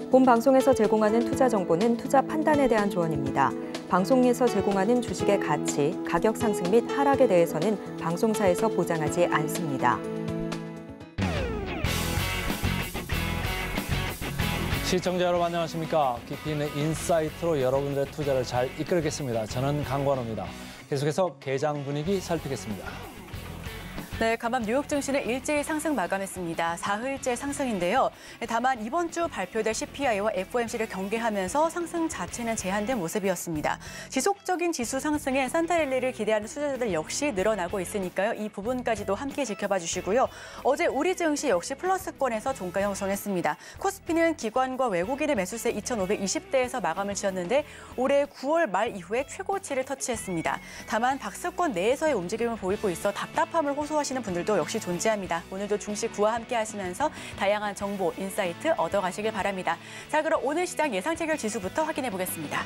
본 방송에서 제공하는 투자 정보는 투자 판단에 대한 조언입니다. 방송에서 제공하는 주식의 가치, 가격 상승 및 하락에 대해서는 방송사에서 보장하지 않습니다. 시청자 여러분 안녕하십니까? 깊이 있는 인사이트로 여러분들의 투자를 잘 이끌겠습니다. 저는 강관호입니다. 계속해서 개장 분위기 살피겠습니다. 네, 간밤 뉴욕 증시는 일제히 상승 마감했습니다. 4흘째 상승인데요. 다만 이번 주 발표될 CPI와 FOMC를 경계하면서 상승 자체는 제한된 모습이었습니다. 지속적인 지수 상승에 산타랠리를 기대하는 투자자들 역시 늘어나고 있으니까요. 이 부분까지도 함께 지켜봐 주시고요. 어제 우리 증시 역시 플러스권에서 종가 형성했습니다. 코스피는 기관과 외국인의 매수세 2,520대에서 마감을 지었는데 올해 9월 말 이후에 최고치를 터치했습니다. 다만 박스권 내에서의 움직임을 보이고 있어 답답함을 호소하시는 분들도 역시 존재합니다. 오늘도 증시 구와 함께 하시면서 다양한 정보, 인사이트 얻어가시길 바랍니다. 자, 그럼 오늘 시장 예상 체결 지수부터 확인해 보겠습니다.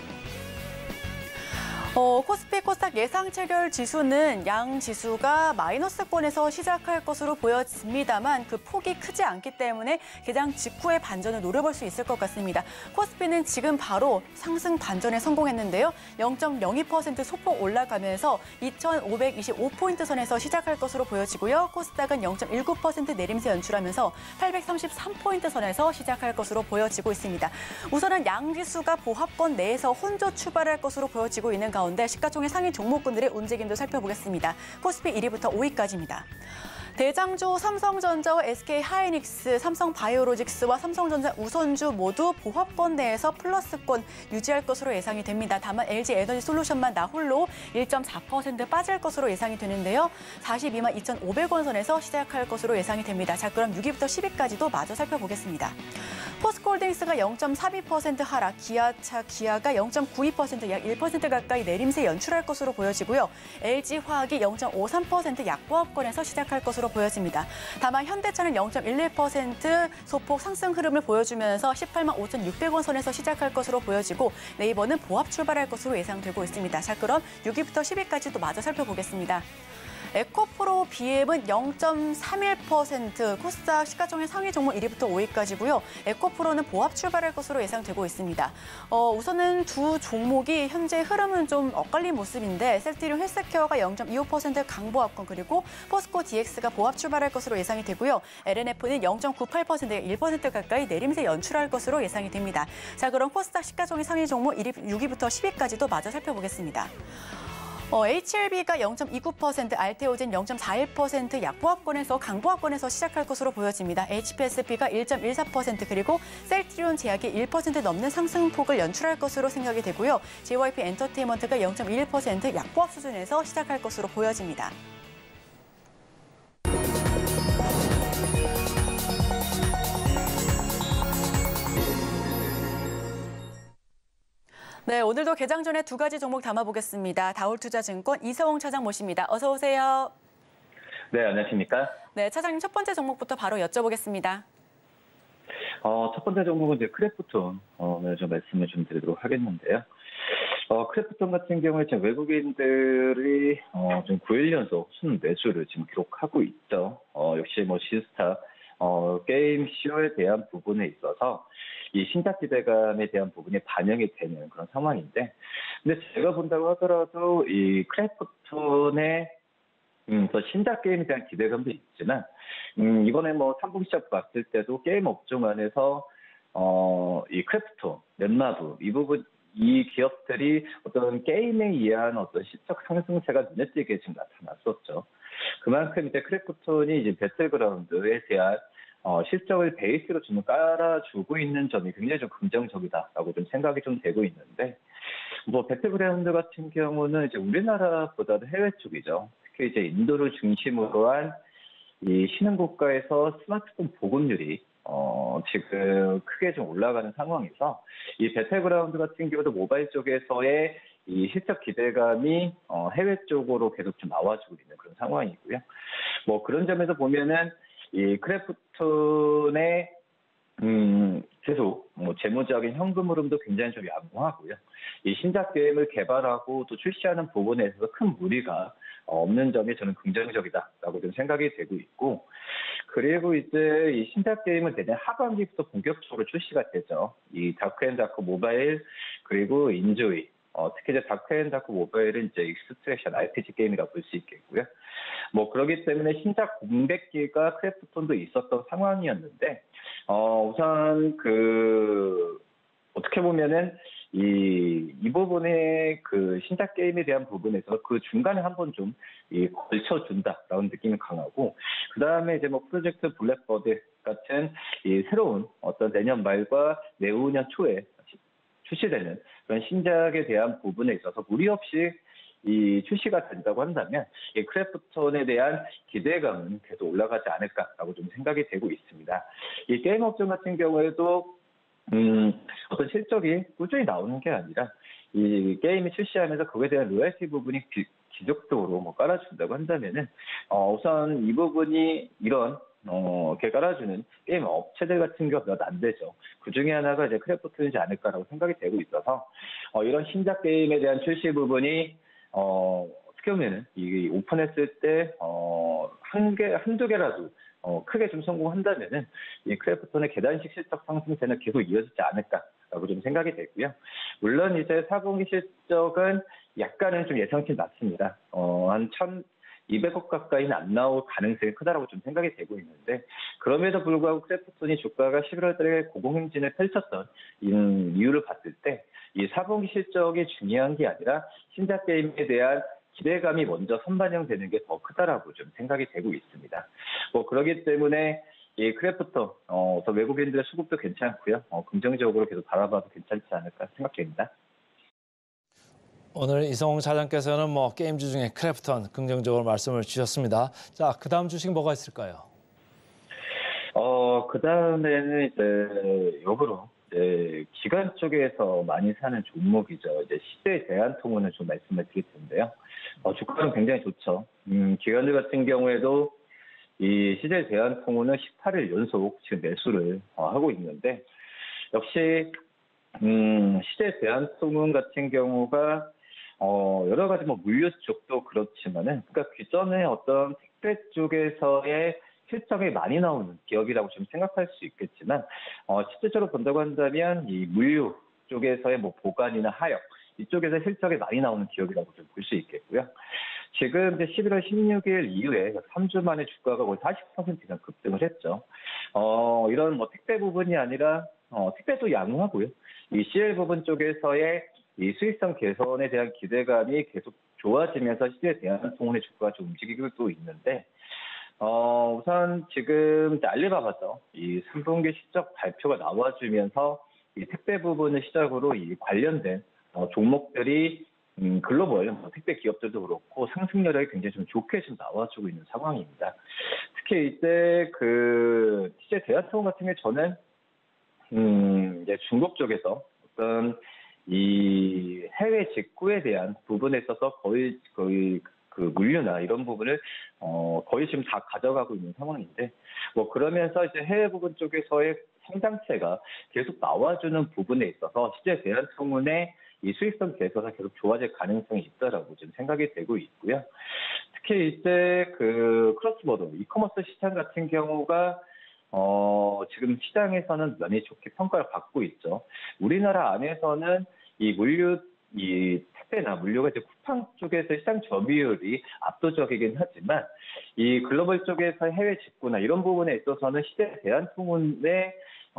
코스피 코스닥 예상 체결 지수는 양 지수가 마이너스권에서 시작할 것으로 보여집니다만 그 폭이 크지 않기 때문에 개장 직후의 반전을 노려볼 수 있을 것 같습니다. 코스피는 지금 바로 상승 반전에 성공했는데요. 0.02% 소폭 올라가면서 2,525포인트 선에서 시작할 것으로 보여지고요. 코스닥은 0.19% 내림세 연출하면서 833포인트 선에서 시작할 것으로 보여지고 있습니다. 우선은 양 지수가 보합권 내에서 혼조 출발할 것으로 보여지고 있는 가운데 시가총액 상위 종목군들의 움직임도 살펴보겠습니다. 코스피 1위부터 5위까지입니다. 대장주 삼성전자와 SK하이닉스, 삼성바이오로직스와 삼성전자 우선주 모두 보합권 내에서 플러스권 유지할 것으로 예상이 됩니다. 다만 LG에너지솔루션만 나홀로 1.4% 빠질 것으로 예상이 되는데요. 42만 2,500원 선에서 시작할 것으로 예상이 됩니다. 자, 그럼 6위부터 10위까지도 마저 살펴보겠습니다. 포스코홀딩스가 0.32% 하락, 기아가 0.92% 약 1% 가까이 내림세 연출할 것으로 보여지고요. LG화학이 0.53% 약보합권에서 시작할 것으로 보여집니다. 다만 현대차는 0.11% 소폭 상승 흐름을 보여주면서 18만 5,600원 선에서 시작할 것으로 보여지고 네이버는 보합 출발할 것으로 예상되고 있습니다. 자, 그럼 6위부터 10위까지도 마저 살펴보겠습니다. 에코프로 BM은 0.31%, 코스닥 시가총액 상위 종목 1위부터 5위까지고요. 에코프로는 보합 출발할 것으로 예상되고 있습니다. 우선은 두 종목이 현재 흐름은 좀 엇갈린 모습인데 셀트리온 헬스케어가 0.25% 강보합권 그리고 포스코 DX가 보합 출발할 것으로 예상이 되고요. LNF는 0.98%, 1% 가까이 내림세 연출할 것으로 예상이 됩니다. 자, 그럼 코스닥 시가총액 상위 종목 6위부터 10위까지도 마저 살펴보겠습니다. HLB가 0.29%, 알테오젠 0.41% 약보합권에서 강보합권에서 시작할 것으로 보여집니다. HPSB가 1.14% 그리고 셀트리온 제약이 1% 넘는 상승폭을 연출할 것으로 생각이 되고요. JYP 엔터테인먼트가 0.21% 약보합 수준에서 시작할 것으로 보여집니다. 네, 오늘도 개장 전에 두 가지 종목 담아보겠습니다. 다올투자증권 이서홍 차장 모십니다. 어서 오세요. 네, 안녕하십니까? 네, 차장님 첫 번째 종목부터 바로 여쭤보겠습니다. 첫 번째 종목은 이제 크래프톤 오늘 좀 말씀을 좀 드리도록 하겠는데요. 크래프톤 같은 경우에 지금 외국인들이 좀 9일 연속 순 매수를 지금 기록하고 있죠. 역시 뭐 시스타 게임 CO에 대한 부분에 있어서 이 신작 기대감에 대한 부분이 반영이 되는 그런 상황인데, 근데 제가 본다고 하더라도 이 크래프톤의 또 신작 게임에 대한 기대감도 있지만, 이번에 뭐 3분 시작 봤을 때도 게임 업종 안에서 이 크래프톤, 넷마블 이 부분 이 기업들이 어떤 게임에 의한 어떤 시적 상승세가 눈에 띄게 지금 나타났었죠. 그만큼 이제 크래프톤이 이제 배틀그라운드에 대한 실적을 베이스로 좀 깔아주고 있는 점이 굉장히 좀 긍정적이다라고 좀 생각이 좀 되고 있는데, 뭐 배틀그라운드 같은 경우는 이제 우리나라보다도 해외 쪽이죠. 특히 이제 인도를 중심으로 한 이 신흥 국가에서 스마트폰 보급률이 지금 크게 좀 올라가는 상황에서 이 배틀그라운드 같은 경우도 모바일 쪽에서의 이 실적 기대감이 해외 쪽으로 계속 좀 나와주고 있는 그런 상황이고요. 뭐 그런 점에서 보면은 이 크래프톤의 계속 뭐 재무적인 현금 흐름도 굉장히 좀 양호하고요. 이 신작 게임을 개발하고 또 출시하는 부분에 있어서 큰 무리가 없는 점이 저는 긍정적이다라고 좀 생각이 되고 있고, 그리고 이제 이 신작 게임은 내년 하반기부터 본격적으로 출시가 되죠. 이 다크앤다크 모바일 그리고 인조이. 특히 이제 다크앤다크 모바일은 이제 익스트랙션 RPG 게임이라고 볼 수 있겠고요. 뭐 그렇기 때문에 신작 공백기가 크래프톤도 있었던 상황이었는데, 우선 어떻게 보면은 이 부분의 그 신작 게임에 대한 부분에서 그 중간에 한번 좀 걸쳐준다라는 느낌이 강하고, 그 다음에 이제 뭐 프로젝트 블랙버드 같은 이 새로운 어떤 내년 말과 내후년 초에 출시되는 그런 신작에 대한 부분에 있어서 무리 없이 이 출시가 된다고 한다면 이 크래프톤에 대한 기대감은 계속 올라가지 않을까라고 좀 생각이 되고 있습니다. 이 게임 업종 같은 경우에도 어떤 실적이 꾸준히 나오는 게 아니라 이 게임이 출시하면서 그거에 대한 로열티 부분이 지속적으로 뭐 깔아준다고 한다면은 우선 이 부분이 이런 이렇게 깔아주는 게임 업체들 같은 경우가 몇 안 되죠. 그 중에 하나가 이제 크래프톤이지 않을까라고 생각이 되고 있어서 이런 신작 게임에 대한 출시 부분이 어떻게 보면은 이 오픈했을 때 한두 개라도 크게 좀 성공한다면은 이 크래프톤의 계단식 실적 상승세는 계속 이어지지 않을까라고 좀 생각이 되고요. 물론 이제 4분기 실적은 약간은 좀 예상치 낮습니다. 한 1,200억 가까이는 안 나올 가능성이 크다라고 좀 생각이 되고 있는데, 그럼에도 불구하고 크래프톤이 주가가 11월 달에 고공행진을 펼쳤던 이유를 봤을 때 이 4분기 실적이 중요한 게 아니라 신작 게임에 대한 기대감이 먼저 선반영되는 게 더 크다라고 좀 생각이 되고 있습니다. 뭐 그렇기 때문에 이 크래프톤 외국인들의 수급도 괜찮고요. 긍정적으로 계속 바라봐도 괜찮지 않을까 생각됩니다. 오늘 이성웅 차장께서는 뭐 게임주 중에 크래프톤 긍정적으로 말씀을 주셨습니다. 자, 그 다음 주식 뭐가 있을까요? 그 다음에는 이제 역으로 이제 기관 쪽에서 많이 사는 종목이죠. 이제 CJ 대한통운을 좀 말씀을 드릴 텐데요. 주가는 굉장히 좋죠. 기관들 같은 경우에도 이 CJ 대한통운은 18일 연속 지금 매수를 하고 있는데, 역시 CJ 대한통운 같은 경우가 여러 가지 뭐 물류 쪽도 그렇지만은, 그러니까 기존에 어떤 택배 쪽에서의 실적이 많이 나오는 기업이라고 좀 생각할 수 있겠지만, 실질적으로 본다고 한다면 이 물류 쪽에서의 뭐 보관이나 하역 이쪽에서 실적이 많이 나오는 기업이라고 좀 볼 수 있겠고요. 지금 이제 11월 16일 이후에 3주 만에 주가가 거의 40% 이상 급등을 했죠. 이런 뭐 택배 부분이 아니라 택배도 양호하고요. 이 CL 부분 쪽에서의 이 수익성 개선에 대한 기대감이 계속 좋아지면서 CJ 대한통운의 주가가 좀 움직이고 있는데, 우선 지금 알리바바죠. 이 3분기 실적 발표가 나와주면서 이 택배 부분을 시작으로 이 관련된 종목들이 글로벌 택배 기업들도 그렇고 상승률이 굉장히 좀 좋게 좀 나와주고 있는 상황입니다. 특히 이제 CJ 대한통운 같은 경우 저는 이제 중국 쪽에서 어떤 이 해외 직구에 대한 부분에 있어서 거의 그 물류나 이런 부분을 거의 지금 다 가져가고 있는 상황인데, 뭐 그러면서 이제 해외 부분 쪽에서의 성장세가 계속 나와주는 부분에 있어서 CJ 대한통운의 이 수익성 개선은 계속 좋아질 가능성이 있다라고 지금 생각이 되고 있고요. 특히 이제 크로스보더 이커머스 시장 같은 경우가 지금 시장에서는 많이 좋게 평가를 받고 있죠. 우리나라 안에서는 이 택배나 물류가 이제 쿠팡 쪽에서 시장 점유율이 압도적이긴 하지만, 이 글로벌 쪽에서 해외 직구나 이런 부분에 있어서는 CJ 대한통운의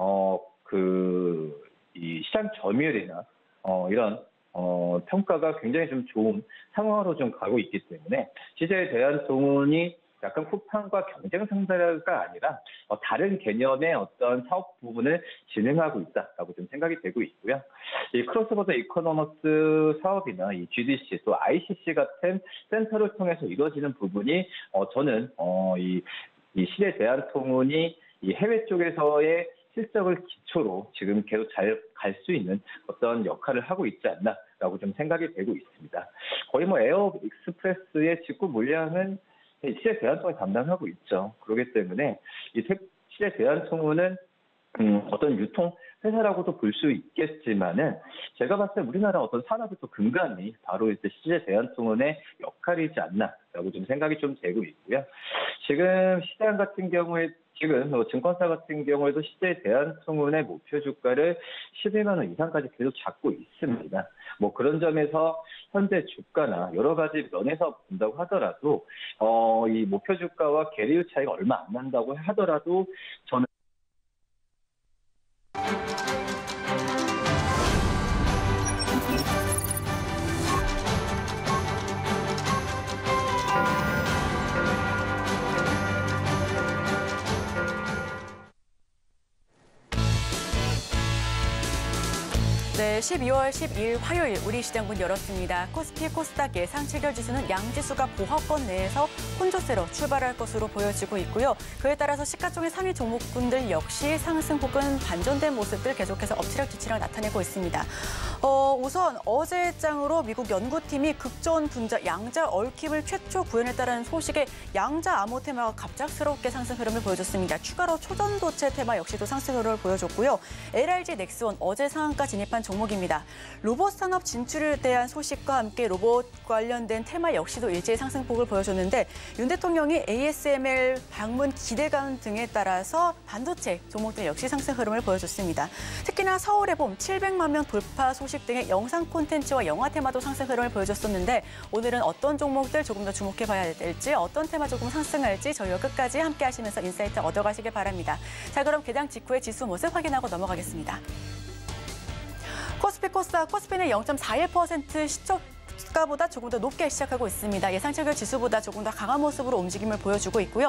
이 시장 점유율이나 이런 평가가 굉장히 좀 좋은 상황으로 좀 가고 있기 때문에 CJ 대한통운이 약간 쿠팡과 경쟁 상대가 아니라 다른 개념의 어떤 사업 부분을 진행하고 있다라고 좀 생각이 되고 있고요. 이 크로스보더 이코노머스 사업이나 이 GDC 또 ICC 같은 센터를 통해서 이루어지는 부분이 저는 이 CJ 대한통운이 이 해외 쪽에서의 실적을 기초로 지금 계속 잘 갈 수 있는 어떤 역할을 하고 있지 않나라고 좀 생각이 되고 있습니다. 거의 뭐 에어 익스프레스의 직구 물량은 CJ 대한통운이 담당하고 있죠. 그렇기 때문에 이 CJ 대한통운은 어떤 유통 회사라고도 볼 수 있겠지만은, 제가 봤을 때 우리나라 어떤 산업의 또 근간이 바로 이제 CJ 대한통운의 역할이지 않나라고 좀 생각이 좀 되고 있고요. 지금 시장 같은 경우에 지금 증권사 같은 경우에도 실제 대한통운의 목표 주가를 11만 원 이상까지 계속 잡고 있습니다. 그런 점에서 현재 주가나 여러 가지 면에서 본다고 하더라도 이 목표 주가와 계리율 차이가 얼마 안 난다고 하더라도 저는 네, 12월 12일 화요일 우리 시장 문 열었습니다. 코스피 코스닥 예상 체결 지수는 양지수가 보합권 내에서 혼조세로 출발할 것으로 보여지고 있고요. 그에 따라서 시가총액 상위 종목군들 역시 상승 혹은 반전된 모습들 계속해서 엎치락뒤치락 나타내고 있습니다. 우선 어제 장으로 미국 연구팀이 극전 분자 양자 얽힘을 최초 구현했다는 소식에 양자 암호 테마가 갑작스럽게 상승 흐름을 보여줬습니다. 추가로 초전도체 테마 역시도 상승 흐름을 보여줬고요. LRG 넥스원 어제 상한가 진입한 종목입니다. 로봇 산업 진출에 대한 소식과 함께 로봇 관련된 테마 역시도 일제히 상승폭을 보여줬는데 윤 대통령이 ASML 방문 기대감 등에 따라서 반도체 종목들 역시 상승 흐름을 보여줬습니다. 특히나 서울의 봄 700만 명 돌파 소식 등의 영상 콘텐츠와 영화 테마도 상승 흐름을 보여줬었는데 오늘은 어떤 종목들 조금 더 주목해봐야 될지 어떤 테마 조금 상승할지 저희와 끝까지 함께 하시면서 인사이트 얻어가시길 바랍니다. 자, 그럼 개장 직후의 지수 모습 확인하고 넘어가겠습니다. 코스피 코스닥 코스피는 0.41% 시초가보다 조금 더 높게 시작하고 있습니다. 예상 체결 지수보다 조금 더 강한 모습으로 움직임을 보여주고 있고요.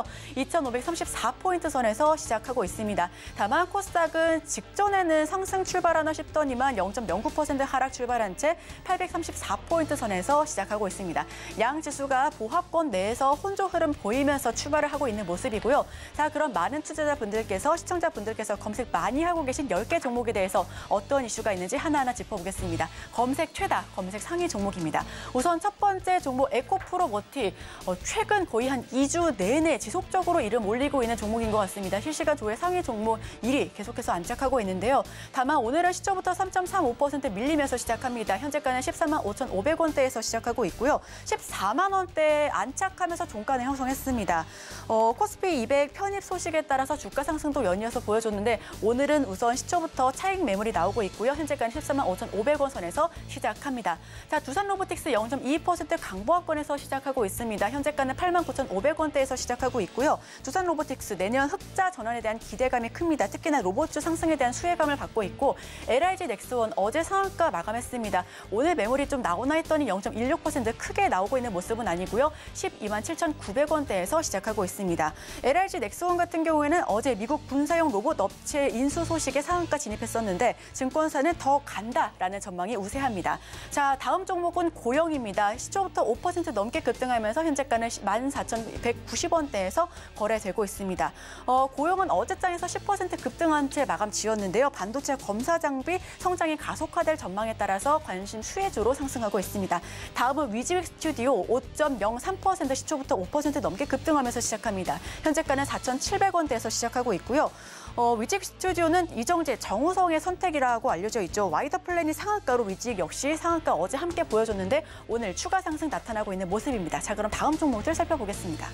2,534포인트 선에서 시작하고 있습니다. 다만 코스닥은 직전에는 상승 출발하나 싶더니만 0.09% 하락 출발한 채 834포인트 선에서 시작하고 있습니다. 양 지수가 보합권 내에서 혼조 흐름 보이면서 출발을 하고 있는 모습이고요. 자, 그럼 많은 투자자분들께서 시청자분들께서 검색 많이 하고 계신 10개 종목에 대해서 어떤 이슈가 있는지 하나하나 짚어보겠습니다. 검색 최다, 검색 상위 종목입니다. 우선 첫 번째 종목 에코프로머티 최근 거의 한 2주 내내 지속적으로 이름 올리고 있는 종목인 것 같습니다. 실시간 조회 상위 종목 1위 계속해서 안착하고 있는데요. 다만 오늘은 시초부터 3.35% 밀리면서 시작합니다. 현재가는 14만 5,500원대에서 시작하고 있고요. 14만 원대에 안착하면서 종가는 형성했습니다. 코스피 200 편입 소식에 따라서 주가 상승도 연이어서 보여줬는데 오늘은 우선 시초부터 차익 매물이 나오고 있고요. 현재가는 14만 5,500원 선에서 시작합니다. 자, 두산 로보틱스 0.2% 강보합권에서 시작하고 있습니다. 현재가는 89,500원대에서 시작하고 있고요. 두산 로보틱스 내년 흑자 전환에 대한 기대감이 큽니다. 특히나 로봇주 상승에 대한 수혜감을 받고 있고 LRG 넥스원 어제 상한가 마감했습니다. 오늘 매물이 좀 나오나 했더니 0.16% 크게 나오고 있는 모습은 아니고요. 12만 7,900원대에서 시작하고 있습니다. LRG 넥스원 같은 경우에는 어제 미국 군사용 로봇 업체 인수 소식에 상한가 진입했었는데 증권사는 더 간다라는 전망이 우세합니다. 자, 다음 종목은 고영입니다. 시초부터 5% 넘게 급등하면서 현재가는 14,190원대에서 거래되고 있습니다. 고영은 어제장에서 10% 급등한 채 마감 지었는데요. 반도체 검사 장비 성장이 가속화될 전망에 따라서 관심 수혜주로 상승하고 있습니다. 다음은 위즈윅 스튜디오 5.03% 시초부터 5% 넘게 급등하면서 시작합니다. 현재가는 4,700원대에서 시작하고 있고요. 위즈윅 스튜디오는 이정재, 정우성의 선택이라고 알려져 있죠. 와이더 플랜이 상한가로 위즈윅 역시 상한가 어제 함께 보여줬는데 오늘 추가 상승 나타나고 있는 모습입니다. 자, 그럼 다음 종목들 살펴보겠습니다.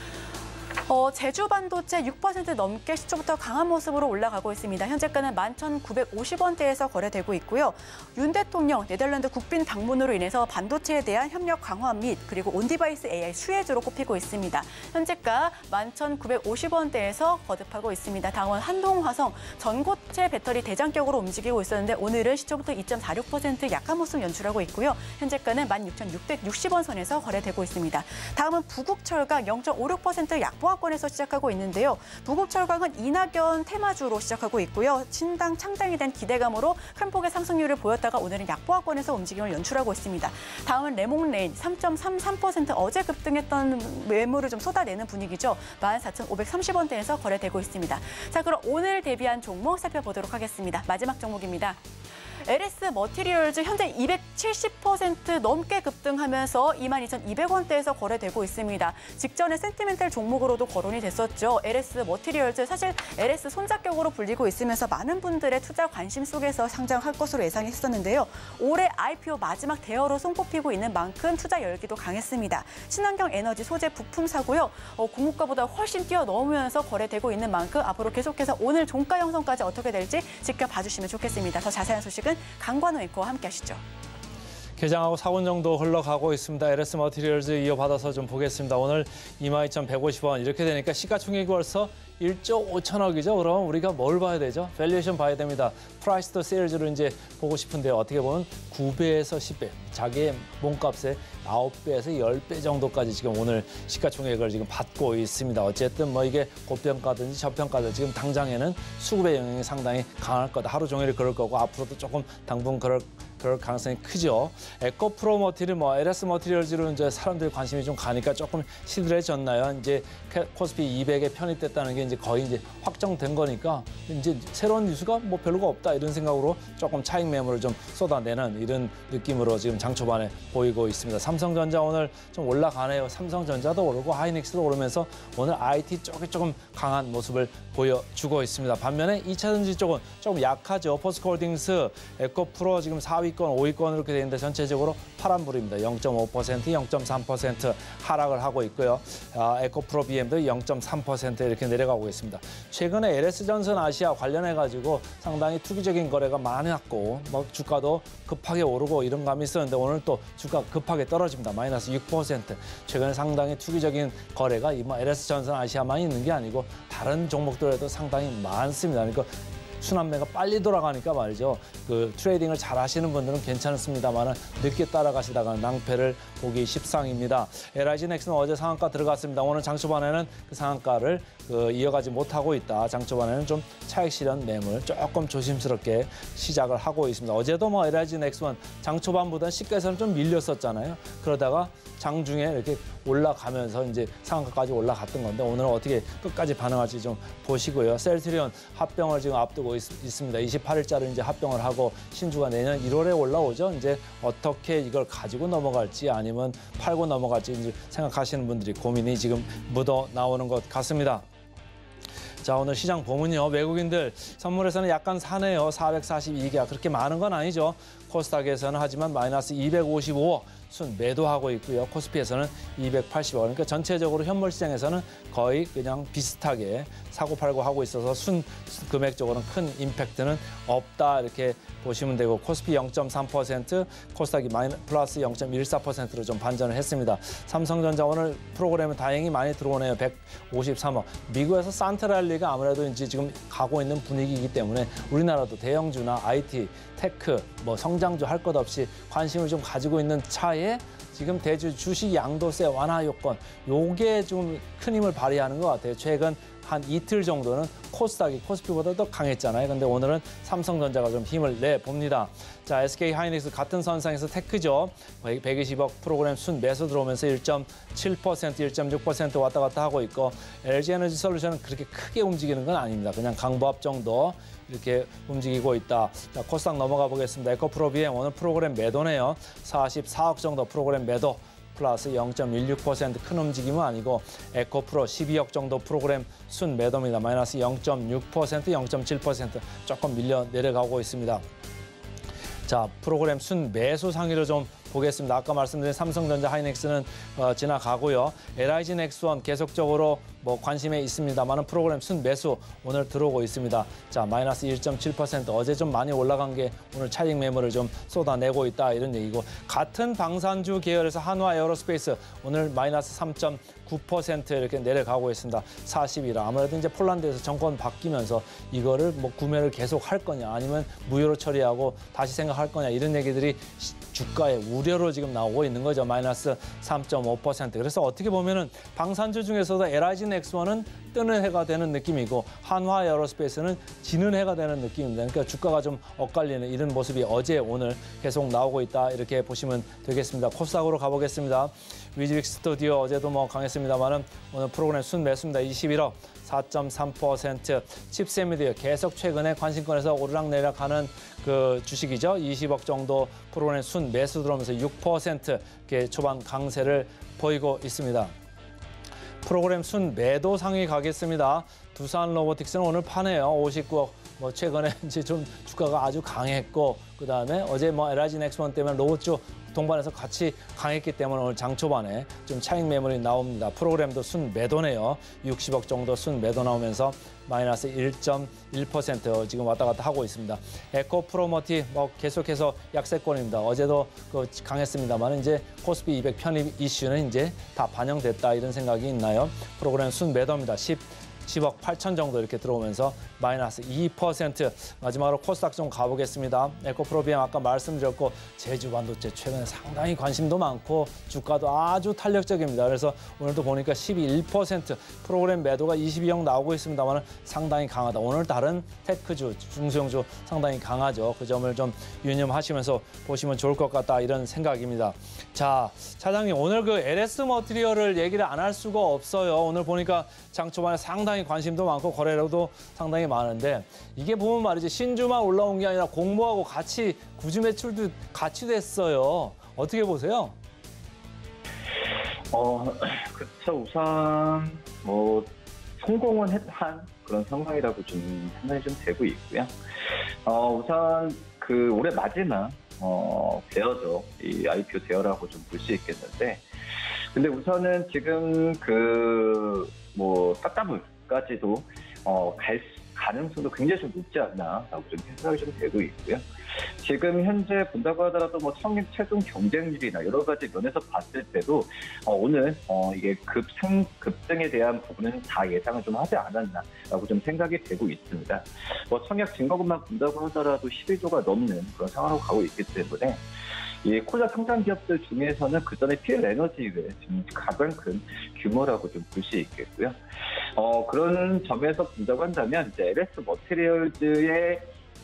제주 반도체 6% 넘게 시초부터 강한 모습으로 올라가고 있습니다. 현재가는 11,950원대에서 거래되고 있고요. 윤 대통령 네덜란드 국빈 방문으로 인해서 반도체에 대한 협력 강화 및 그리고 온디바이스 AI 수혜주로 꼽히고 있습니다. 현재가 11,950원대에서 거듭하고 있습니다. 다음은 한동화성 전고체 배터리 대장격으로 움직이고 있었는데 오늘은 시초부터 2.46% 약한 모습 연출하고 있고요. 현재가는 16,660원 선에서 거래되고 있습니다. 다음은 부국철강 0.56% 약보합 권에서 시작하고 있는데요. 부국철강은 이낙연 테마주로 시작하고 있고요. 신당 창당에 대한 기대감으로 큰 폭의 상승률을 보였다가 오늘은 약보합권에서 움직임을 연출하고 있습니다. 다음은 레몬레인 3.33% 어제 급등했던 매물을 좀 쏟아내는 분위기죠. 14,530원대에서 거래되고 있습니다. 자, 그럼 오늘 대비한 종목 살펴보도록 하겠습니다. 마지막 종목입니다. LS 머티리얼즈 현재 270% 넘게 급등하면서 22,200원대에서 거래되고 있습니다. 직전에 센티멘탈 종목으로도 거론이 됐었죠. LS 머티리얼즈 사실 LS 손잡격으로 불리고 있으면서 많은 분들의 투자 관심 속에서 상장할 것으로 예상했었는데요. 올해 IPO 마지막 대여로 손꼽히고 있는 만큼 투자 열기도 강했습니다. 친환경 에너지 소재 부품사고요. 공모가보다 훨씬 뛰어넘으면서 거래되고 있는 만큼 앞으로 계속해서 오늘 종가 형성까지 어떻게 될지 지켜봐 주시면 좋겠습니다. 더 자세한 소식은 강관우 앵커와 함께 하시죠. 개장하고 4분 정도 흘러가고 있습니다. LS 머티리얼즈 이어받아서 좀 보겠습니다. 오늘 22,150원 이렇게 되니까 시가총액이 벌써 1조 5천억이죠. 그럼 우리가 뭘 봐야 되죠? 밸류에이션 봐야 됩니다. 프라이스 더 세일즈로 이제 보고 싶은데 어떻게 보면 9배에서 10배, 자기의 몸값의 9배에서 10배 정도까지 지금 오늘 시가총액을 지금 받고 있습니다. 어쨌든 뭐 이게 고평가든지 저평가든지 지금 당장에는 수급의 영향이 상당히 강할 거다. 하루 종일 그럴 거고 앞으로도 조금 당분 그럴 가능성이 크죠. 에코프로 머티리얼, LS 머티리얼즈로 이제 사람들이 관심이 좀 가니까 조금 시들해졌나요? 이제 코스피 200에 편입됐다는 게 이제 거의 이제 확정된 거니까 이제 새로운 뉴스가 뭐 별로가 없다 이런 생각으로 조금 차익 매물을 좀 쏟아내는 이런 느낌으로 지금 장 초반에 보이고 있습니다. 삼성전자 오늘 좀 올라가네요. 삼성전자도 오르고 하이닉스도 오르면서 오늘 IT 쪽이 조금 강한 모습을 보여주고 있습니다. 반면에 2차전지 쪽은 조금 약하죠. 포스코홀딩스, 에코프로 지금 4위권, 5위권 이렇게 되는데 전체적으로 파란불입니다. 0.5%, 0.3% 하락을 하고 있고요. 에코프로 BM도 0.3% 이렇게 내려가고 있습니다. 최근에 LS전선 아시아 관련해가지고 상당히 투기적인 거래가 많았고 뭐 주가도 급하게 오르고 이런 감이 있었는데 오늘 또 주가 급하게 떨어집니다. 마이너스 6%. 최근에 상당히 투기적인 거래가 LS전선 아시아만 있는 게 아니고 다른 종목들에도 상당히 많습니다. 그러니까 순환매가 빨리 돌아가니까 말이죠. 그 트레이딩을 잘 하시는 분들은 괜찮습니다만 늦게 따라가시다가 낭패를 보기 십상입니다. LIG넥스는 어제 상한가 들어갔습니다. 오늘 장 초반에는 그 상한가를 이어가지 못하고 있다. 장 초반에는 좀 차익 실현 매물 조금 조심스럽게 시작을 하고 있습니다. 어제도 뭐 LIG넥스는 장 초반보다는 시가에서는 좀 밀렸었잖아요. 그러다가 장중에 이렇게 올라가면서 이제 상한가까지 올라갔던 건데 오늘은 어떻게 끝까지 반응할지 좀 보시고요. 셀트리온 합병을 지금 앞두고 있습니다. 28일자로 이제 합병을 하고 신주가 내년 1월에 올라오죠. 이제 어떻게 이걸 가지고 넘어갈지 아니면 팔고 넘어갈지 이제 생각하시는 분들이 고민이 지금 묻어 나오는 것 같습니다. 자, 오늘 시장 보면요. 외국인들 선물에서는 약간 사네요. 442개. 그렇게 많은 건 아니죠. 코스닥에서는 하지만 마이너스 255억 순 매도하고 있고요. 코스피에서는 280억. 그러니까 전체적으로 현물 시장에서는 거의 그냥 비슷하게 사고팔고 하고 있어서 순 금액적으로는 큰 임팩트는 없다 이렇게 보시면 되고 코스피 0.3%, 코스닥이 플러스 0.14%로 좀 반전을 했습니다. 삼성전자 오늘 프로그램은 다행히 많이 들어오네요. 153억. 미국에서 산트랄리가 아무래도 이제 지금 가고 있는 분위기이기 때문에 우리나라도 대형주나 IT, 테크, 뭐 성장주 할 것 없이 관심을 좀 가지고 있는 차에 지금 대주 주식 양도세 완화 요건 요게 좀 큰 힘을 발휘하는 것 같아요. 최근 한 이틀 정도는 코스닥이 코스피보다 더 강했잖아요. 근데 오늘은 삼성전자가 좀 힘을 내봅니다. 자, SK 하이닉스 같은 선상에서 테크죠. 120억 프로그램 순 매수 들어오면서 1.7%, 1.6% 왔다 갔다 하고 있고 LG 에너지 솔루션은 그렇게 크게 움직이는 건 아닙니다. 그냥 강보합 정도 이렇게 움직이고 있다. 자, 코스닥 넘어가 보겠습니다. 에코프로 BM 오늘 프로그램 매도네요. 44억 정도 프로그램 매도. 플러스 0.16% 큰 움직임은 아니고 에코프로 12억 정도 프로그램 순 매도입니다. 마이너스 0.6%, 0.7% 조금 밀려 내려가고 있습니다. 자, 프로그램 순 매수 상위로 좀 보겠습니다. 아까 말씀드린 삼성전자 하이닉스는 지나가고요. LIG넥스원 계속적으로 뭐 관심에 있습니다만은 프로그램 순 매수 오늘 들어오고 있습니다. 자, 마이너스 1.7% 어제 좀 많이 올라간 게 오늘 차익 매물을 좀 쏟아내고 있다 이런 얘기고 같은 방산주 계열에서 한화 에어로스페이스 오늘 마이너스 3.9% 이렇게 내려가고 있습니다. 40이라 아무래도 이제 폴란드에서 정권 바뀌면서 이거를 뭐 구매를 계속 할 거냐 아니면 무효로 처리하고 다시 생각할 거냐 이런 얘기들이 주가의 우려로 지금 나오고 있는 거죠. 마이너스 3.5%. 그래서 어떻게 보면은 방산주 중에서도 LIG넥스원은 뜨는 해가 되는 느낌이고 한화 에어로스페이스는 지는 해가 되는 느낌입니다. 그러니까 주가가 좀 엇갈리는 이런 모습이 어제 오늘 계속 나오고 있다 이렇게 보시면 되겠습니다. 코스닥으로 가보겠습니다. 위즈윅 스튜디오 어제도 뭐 강했습니다만은 오늘 프로그램 순매수입니다. 21억 4.3%. 칩셋미디어 계속 최근에 관심권에서 오르락내리락하는 그 주식이죠. 20억 정도 프로그램 순매수 들어오면서 6% 이렇게 초반 강세를 보이고 있습니다. 프로그램 순매도 상위 가겠습니다. 두산 로보틱스는 오늘 파네요. 59억. 뭐 최근에 이제 좀 주가가 아주 강했고 그다음에 어제 뭐 LIG 넥스원 때문에 로봇주 동반해서 같이 강했기 때문에 오늘 장 초반에 좀 차익 매물이 나옵니다. 프로그램도 순매도네요. 60억 정도 순매도 나오면서 마이너스 1.1% 지금 왔다 갔다 하고 있습니다. 에코프로모티 뭐 계속해서 약세권입니다. 어제도 그 강했습니다만 이제 코스피 200 편입 이슈는 이제 다 반영됐다 이런 생각이 있나요? 프로그램 순매도입니다. 10억 8천 정도 이렇게 들어오면서 마이너스 2%. 마지막으로 코스닥 좀 가보겠습니다. 에코프로비엠 아까 말씀드렸고 제주 반도체 최근에 상당히 관심도 많고 주가도 아주 탄력적입니다. 그래서 오늘도 보니까 12% 프로그램 매도가 22억 나오고 있습니다만 상당히 강하다. 오늘 다른 테크주, 중소형주 상당히 강하죠. 그 점을 좀 유념하시면서 보시면 좋을 것 같다 이런 생각입니다. 자, 차장님 오늘 그 LS 머티리얼을 얘기를 안 할 수가 없어요. 오늘 보니까 장 초반에 상당히 관심도 많고 거래량도 상당히 많은데 이게 보면 말이지 신주만 올라온 게 아니라 공모하고 같이 구주 매출도 같이 됐어요. 어떻게 보세요? 그렇죠. 우선 뭐 성공은 한 그런 상황이라고 좀 생각이 좀 되고 있고요. 우선 그 올해 마지막 대여죠. 이 IPO 대여라고 좀 볼 수 있겠는데 근데 우선은 지금 그 뭐 따따블까지도 갈 가능성도 굉장히 좀 높지 않나라고 좀 생각이 좀 되고 있고요. 지금 현재 본다고 하더라도 뭐 성립 최종 경쟁률이나 여러 가지 면에서 봤을 때도 오늘 이게 급등에 대한 부분은 다 예상을 좀 하지 않았나라고 좀 생각이 되고 있습니다. 뭐 청약 증거금만 본다고 하더라도 12조가 넘는 그런 상황으로 가고 있기 때문에 이 코자 상장 기업들 중에서는 그 전에 PL 에너지 외에 지금 가장 큰 규모라고 좀 볼 수 있겠고요. 그런 점에서 본다고 한다면 이제 LS 머티리얼즈의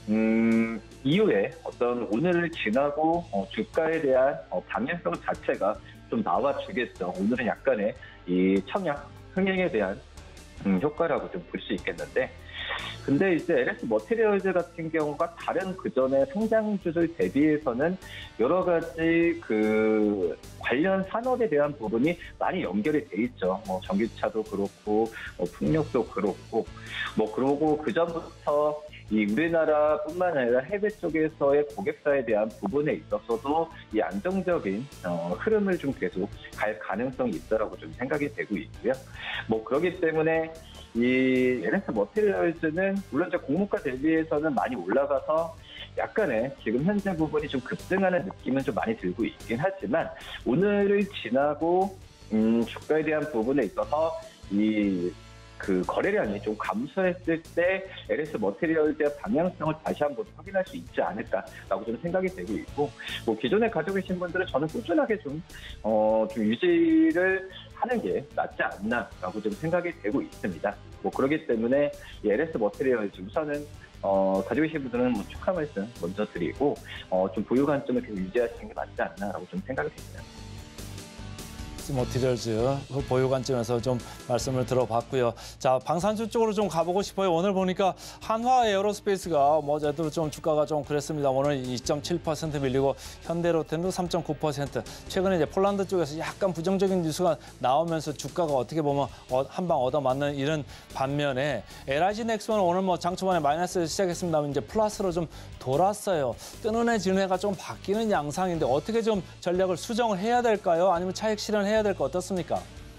이후에 어떤 오늘을 지나고 주가에 대한 방향성 자체가 좀 나와주겠죠. 오늘은 약간의 이 청약 흥행에 대한 효과라고 좀 볼 수 있겠는데 근데 이제 LS 머티리얼즈 같은 경우가 다른 그전에 상장주들 대비해서는 여러 가지 그 관련 산업에 대한 부분이 많이 연결이 돼 있죠. 뭐 전기차도 그렇고, 풍력도 그렇고, 뭐 그러고 그 전부터 이 우리나라뿐만 아니라 해외 쪽에서의 고객사에 대한 부분에 있어서도 이 안정적인 흐름을 좀 계속 갈 가능성이 있다라고 좀 생각이 되고 있고요. 뭐 그렇기 때문에 이 LS 머티리얼즈는 물론 이제 공모가 대비해서는 많이 올라가서 약간의 지금 현재 부분이 좀 급등하는 느낌은 좀 많이 들고 있긴 하지만 오늘을 지나고 주가에 대한 부분에 있어서 이 그 거래량이 좀 감소했을 때 LS 머티리얼즈의 방향성을 다시 한번 확인할 수 있지 않을까라고 좀 생각이 되고 있고 뭐 기존에 가지고 계신 분들은 저는 꾸준하게 좀 유지를 하는 게 낫지 않나라고 좀 생각이 되고 있습니다. 뭐 그렇기 때문에 이 LS 머티리얼즈 우선은 가지고 계신 분들은 뭐 축하 말씀 먼저 드리고 좀 보유 관점을 계속 유지하시는 게 맞지 않나라고 좀 생각이 됩니다. 머티리얼즈 보유 관점에서 좀 말씀을 들어봤고요. 자, 방산주 쪽으로 좀 가보고 싶어요. 오늘 보니까 한화 에어로스페이스가 뭐 어제도 좀 주가가 좀 그랬습니다. 오늘 2.7% 밀리고 현대로템도 3.9%. 최근에 이제 폴란드 쪽에서 약간 부정적인 뉴스가 나오면서 주가가 어떻게 보면 한 방 얻어맞는 이런 반면에 LIG 넥스원은 오늘 뭐 장 초반에 마이너스 시작했습니다만 이제 플러스로 좀 돌았어요. 뜨는 해 지는 해가 좀 바뀌는 양상인데 어떻게 좀 전략을 수정을 해야 될까요? 아니면 차익 실현해야 될 거 어떻습니까?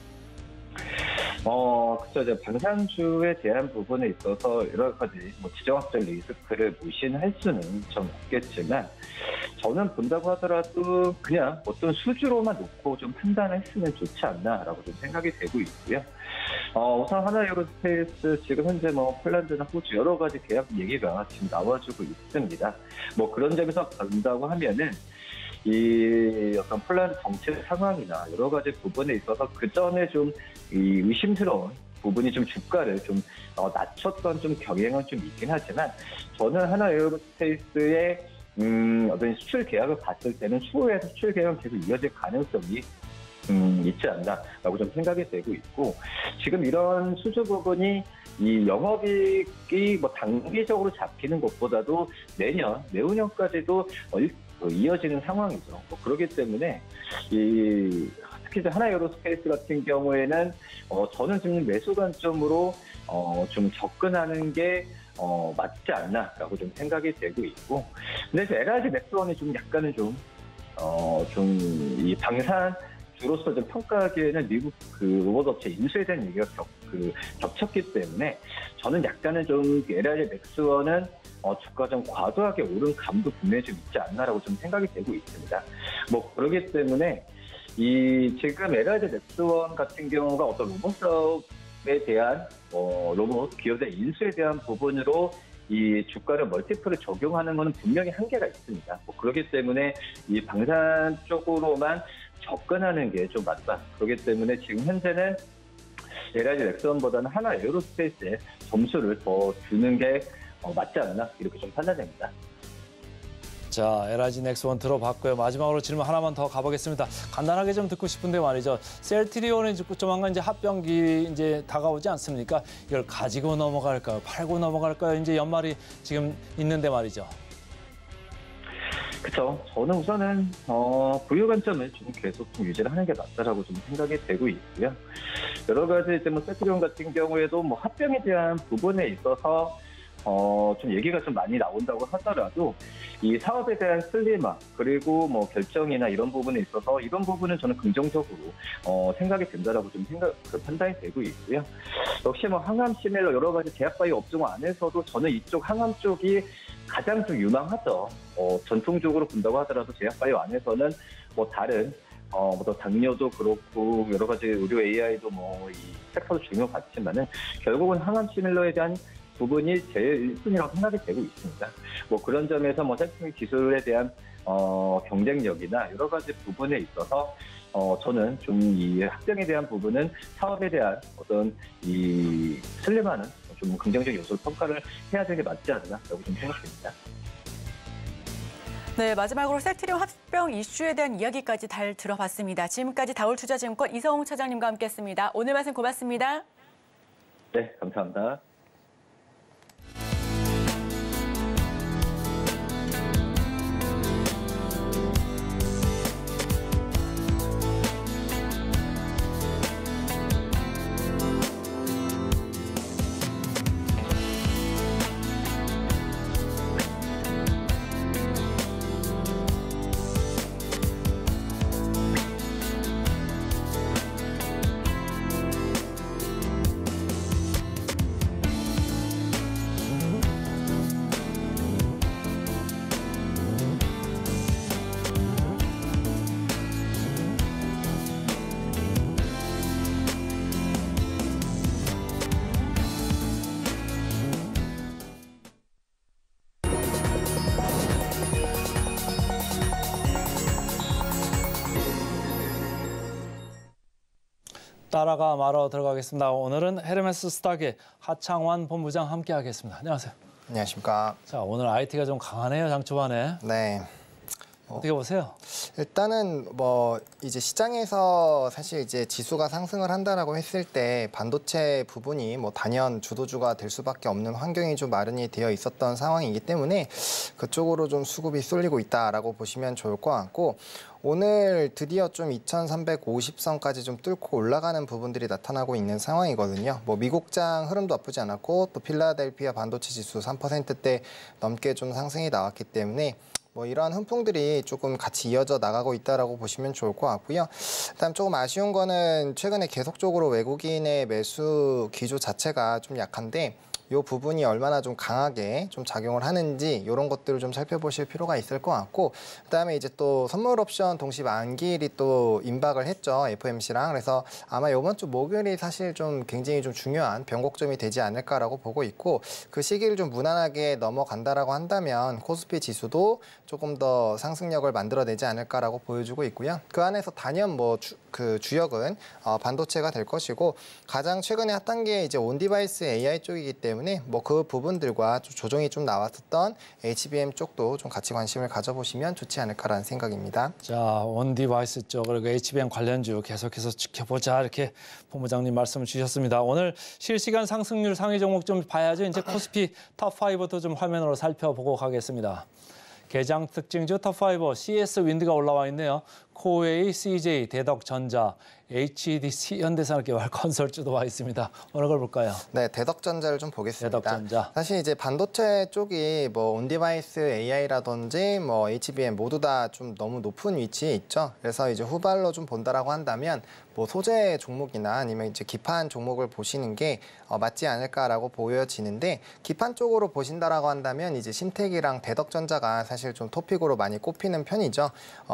그렇죠. 이제 방산주에 대한 부분에 있어서 여러 가지 뭐 지정학적 리스크를 무신할 수는 좀 없겠지만 저는 본다고 하더라도 그냥 어떤 수주로만 놓고 좀 판단을 했으면 좋지 않나라고 좀 생각이 되고 있고요. 우선 하나 에어로스페이스 지금 현재 뭐 폴란드나 호주 여러 가지 계약 얘기가 지금 나와주고 있습니다. 뭐 그런 점에서 본다고 하면은 이 어떤 폴란드 정치 상황이나 여러 가지 부분에 있어서 그 전에 좀 이 의심스러운 부분이 좀 주가를 좀 낮췄던 좀 경향은 좀 있긴 하지만 저는 하나 에어로스페이스의 어떤 수출 계약을 봤을 때는 추후에 수출 계약은 계속 이어질 가능성이 있지 않나라고 좀 생각이 되고 있고 지금 이런 수주 부분이 이 영업이익이 뭐 단기적으로 잡히는 것보다도 내후년까지도 이어지는 상황이죠. 뭐 그렇기 때문에 특히 하나 에어로스페이스 같은 경우에는 저는 지금 매수 관점으로 좀 접근하는 게 맞지 않나라고 좀 생각이 되고 있고 근데 LRG 넥스원이 좀 약간은 좀 이 방산주로서 좀 평가하기에는 미국 그 로봇 업체 인수에 대한 얘기가 겹쳤기 때문에 저는 약간은 좀 LRG 넥스원은 주가 좀 과도하게 오른 감도 분명히 좀 있지 않나라고 좀 생각이 되고 있습니다. 뭐 그렇기 때문에 지금 LRG 넥스원 같은 경우가 어떤 로봇 사업에 대한 로봇 기업의 인수에 대한 부분으로 이 주가를 멀티플을 적용하는 것은 분명히 한계가 있습니다. 뭐 그렇기 때문에 이 방산 쪽으로만 접근하는 게 좀 맞다. 그렇기 때문에 지금 현재는 LRG 넥스원보다는 하나 에어로스페이스에 점수를 더 주는 게 맞지 않나 이렇게 좀 판단됩니다. 자, LRG 넥스원 들어봤고요. 마지막으로 질문 하나만 더 가보겠습니다. 간단하게 좀 듣고 싶은데 말이죠. 셀트리온이 조만간 이제 합병기 이제 다가오지 않습니까? 이걸 가지고 넘어갈까요? 팔고 넘어갈까요? 이제 연말이 지금 있는데 말이죠. 그렇죠. 저는 우선은 보유 관점을 좀 계속 좀 유지를 하는 게 맞다라고 좀 생각이 되고 있고요. 여러 가지 이제 뭐 셀트리온 같은 경우에도 뭐 합병에 대한 부분에 있어서 좀 얘기가 좀 많이 나온다고 하더라도 이 사업에 대한 슬림화 그리고 뭐 결정이나 이런 부분에 있어서 이런 부분은 저는 긍정적으로 생각이 된다라고 좀 판단이 되고 있고요. 역시 뭐 항암 시밀러 여러 가지 제약바이오 업종 안에서도 저는 이쪽 항암 쪽이 가장 좀 유망하죠. 전통적으로 본다고 하더라도 제약바이오 안에서는 뭐 다른 뭐 당뇨도 그렇고 여러 가지 의료 AI도 뭐 이 섹터도 중요하지만은 결국은 항암 시밀러에 대한 부분이 제일 1순위라고 생각이 되고 있습니다. 뭐 그런 점에서 뭐 셀프 기술에 대한 경쟁력이나 여러 가지 부분에 있어서 저는 좀 이 합병에 대한 부분은 사업에 대한 어떤 이 슬림하는 좀 긍정적 요소를 평가를 해야 되는 게 맞지 않나라고 좀 생각됩니다. 네, 마지막으로 셀트리온 합병 이슈에 대한 이야기까지 잘 들어봤습니다. 지금까지 다올투자증권 이성웅 차장님과 함께했습니다. 오늘 말씀 고맙습니다. 네, 감사합니다. 따라가 말어 들어가겠습니다. 오늘은 헤르메스 스탁의 하창환 본부장 함께하겠습니다. 안녕하세요. 안녕하십니까. 자, 오늘 IT가 좀 강하네요, 장 초반에. 네. 어떻게 보세요? 일단은 뭐 이제 시장에서 사실 이제 지수가 상승을 한다라고 했을 때 반도체 부분이 뭐 단연 주도주가 될 수밖에 없는 환경이 좀 마련이 되어 있었던 상황이기 때문에 그쪽으로 좀 수급이 쏠리고 있다라고 보시면 좋을 것 같고 오늘 드디어 좀 2350선까지 좀 뚫고 올라가는 부분들이 나타나고 있는 상황이거든요. 뭐 미국장 흐름도 나쁘지 않았고 또 필라델피아 반도체 지수 3%대 넘게 좀 상승이 나왔기 때문에 뭐 이러한 훈풍들이 조금 같이 이어져 나가고 있다라고 보시면 좋을 것 같고요. 일단 조금 아쉬운 거는 최근에 계속적으로 외국인의 매수 기조 자체가 좀 약한데 이 부분이 얼마나 좀 강하게 좀 작용을 하는지 이런 것들을 좀 살펴보실 필요가 있을 것 같고, 그다음에 이제 또 선물 옵션 동시 만기일이 또 임박을 했죠, FOMC랑. 그래서 아마 이번 주 목요일이 사실 좀 굉장히 좀 중요한 변곡점이 되지 않을까라고 보고 있고, 그 시기를 좀 무난하게 넘어간다라고 한다면 코스피 지수도 조금 더 상승력을 만들어내지 않을까라고 보여주고 있고요. 그 안에서 단연 그 주역은 반도체가 될 것이고, 가장 최근에 핫한 게 이제 온디바이스 AI 쪽이기 때문에 그 부분들과 조정이 좀 나왔었던 HBM 쪽도 좀 같이 관심을 가져보시면 좋지 않을까라는 생각입니다. 자, 온디바이스 쪽 그리고 HBM 관련주 계속해서 지켜보자 이렇게 본부장님 말씀을 주셨습니다. 오늘 실시간 상승률 상위 종목 좀 봐야죠. 이제 코스피 탑5도 좀 화면으로 살펴보고 가겠습니다. 개장 특징주 탑5 CS 윈드가 올라와 있네요. 코웨이, CJ, 대덕전자, HDC, 현대산 개발, 건설주도 와 있습니다. 어느 걸 볼까요? 네, 대덕전자를 좀 보겠습니다. 대덕전자. 사실 이제 반도체 쪽이 온디바이스 AI라든지 HBM 모두 다 좀 너무 높은 위치에 있죠. 그래서 이제 후발로 좀 본다라고 한다면 소재 종목이나 아니면 이제 기판 종목을 보시는 게 맞지 않을까라고 보여지는데, 기판 쪽으로 보신다라고 한다면 이제 심택이랑 대덕전자가 사실 좀 토픽으로 많이 꼽히는 편이죠.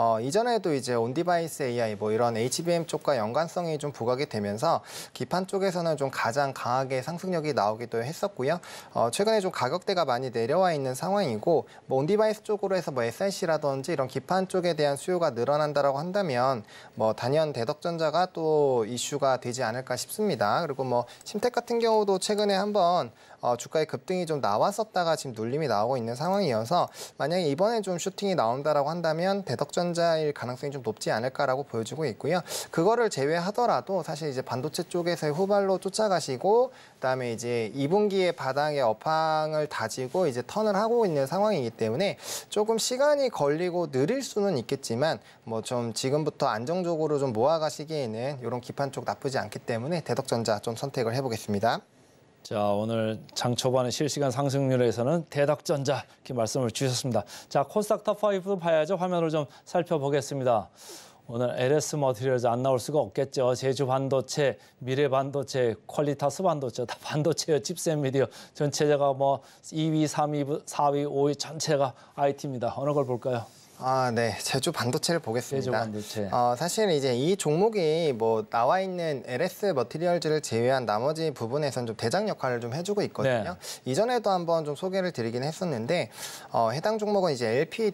이전에도 이제 온디바이스 AI 이런 HBM 쪽과 연관성이 좀 부각이 되면서 기판 쪽에서는 좀 가장 강하게 상승력이 나오기도 했었고요. 최근에 좀 가격대가 많이 내려와 있는 상황이고, 온디바이스 쪽으로 해서 SiC라든지 이런 기판 쪽에 대한 수요가 늘어난다라고 한다면 단연 대덕전자가 또 이슈가 되지 않을까 싶습니다. 그리고 심택 같은 경우도 최근에 한번 주가의 급등이 좀 나왔었다가 지금 눌림이 나오고 있는 상황이어서, 만약에 이번에 좀 슈팅이 나온다라고 한다면 대덕전자일 가능성이 좀 높지 않을까라고 보여지고 있고요. 그거를 제외하더라도 사실 이제 반도체 쪽에서의 후발로 쫓아가시고, 그다음에 이제 2분기에 바닥의 업황을 다지고 이제 턴을 하고 있는 상황이기 때문에 조금 시간이 걸리고 느릴 수는 있겠지만 좀 지금부터 안정적으로 좀 모아가시기에는 이런 기판 쪽 나쁘지 않기 때문에 대덕전자 좀 선택을 해보겠습니다. 자, 오늘 장 초반의 실시간 상승률에서는 대덕전자 이렇게 말씀을 주셨습니다. 자, 코스닥 탑5도 봐야죠. 화면을 좀 살펴보겠습니다. 오늘 LS 머티리얼즈 안 나올 수가 없겠죠. 제주 반도체, 미래 반도체, 퀄리타스 반도체, 다 반도체요. 칩셋 미디어 전체가 2위, 3위, 4위, 5위 전체가 IT입니다. 어느 걸 볼까요? 네. 제주 반도체를 보겠습니다. 제주 반도체. 사실 이제 이 종목이 나와 있는 LS 머티리얼즈를 제외한 나머지 부분에서는 좀 대장 역할을 좀 해주고 있거든요. 네. 이전에도 한번 좀 소개를 드리긴 했었는데, 해당 종목은 이제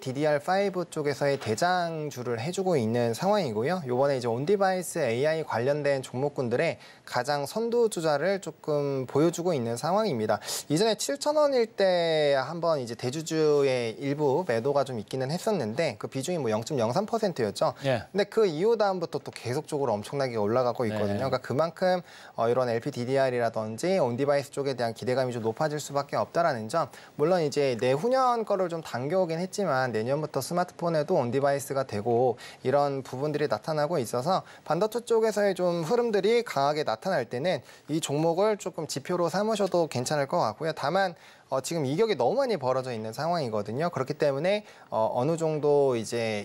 LPDDR5 쪽에서의 대장주를 해주고 있는 상황이고요. 이번에 이제 온디바이스 AI 관련된 종목군들의 가장 선두 주자를 조금 보여주고 있는 상황입니다. 이전에 7,000원일 때 한번 이제 대주주의 일부 매도가 좀 있기는 했었는데, 그 비중이 0.03%였죠. 예. 근데 그 이후 다음부터 또 계속적으로 엄청나게 올라가고 있거든요. 네. 그러니까 그만큼 이런 LPDDR이라든지 온디바이스 쪽에 대한 기대감이 좀 높아질 수밖에 없다라는 점. 물론 이제 내후년 거를 좀 당겨오긴 했지만 내년부터 스마트폰에도 온디바이스가 되고 이런 부분들이 나타나고 있어서 반도체 쪽에서의 좀 흐름들이 강하게 나타날 때는 이 종목을 조금 지표로 삼으셔도 괜찮을 것 같고요. 다만 지금 이격이 너무 많이 벌어져 있는 상황이거든요. 그렇기 때문에 어느 정도 이제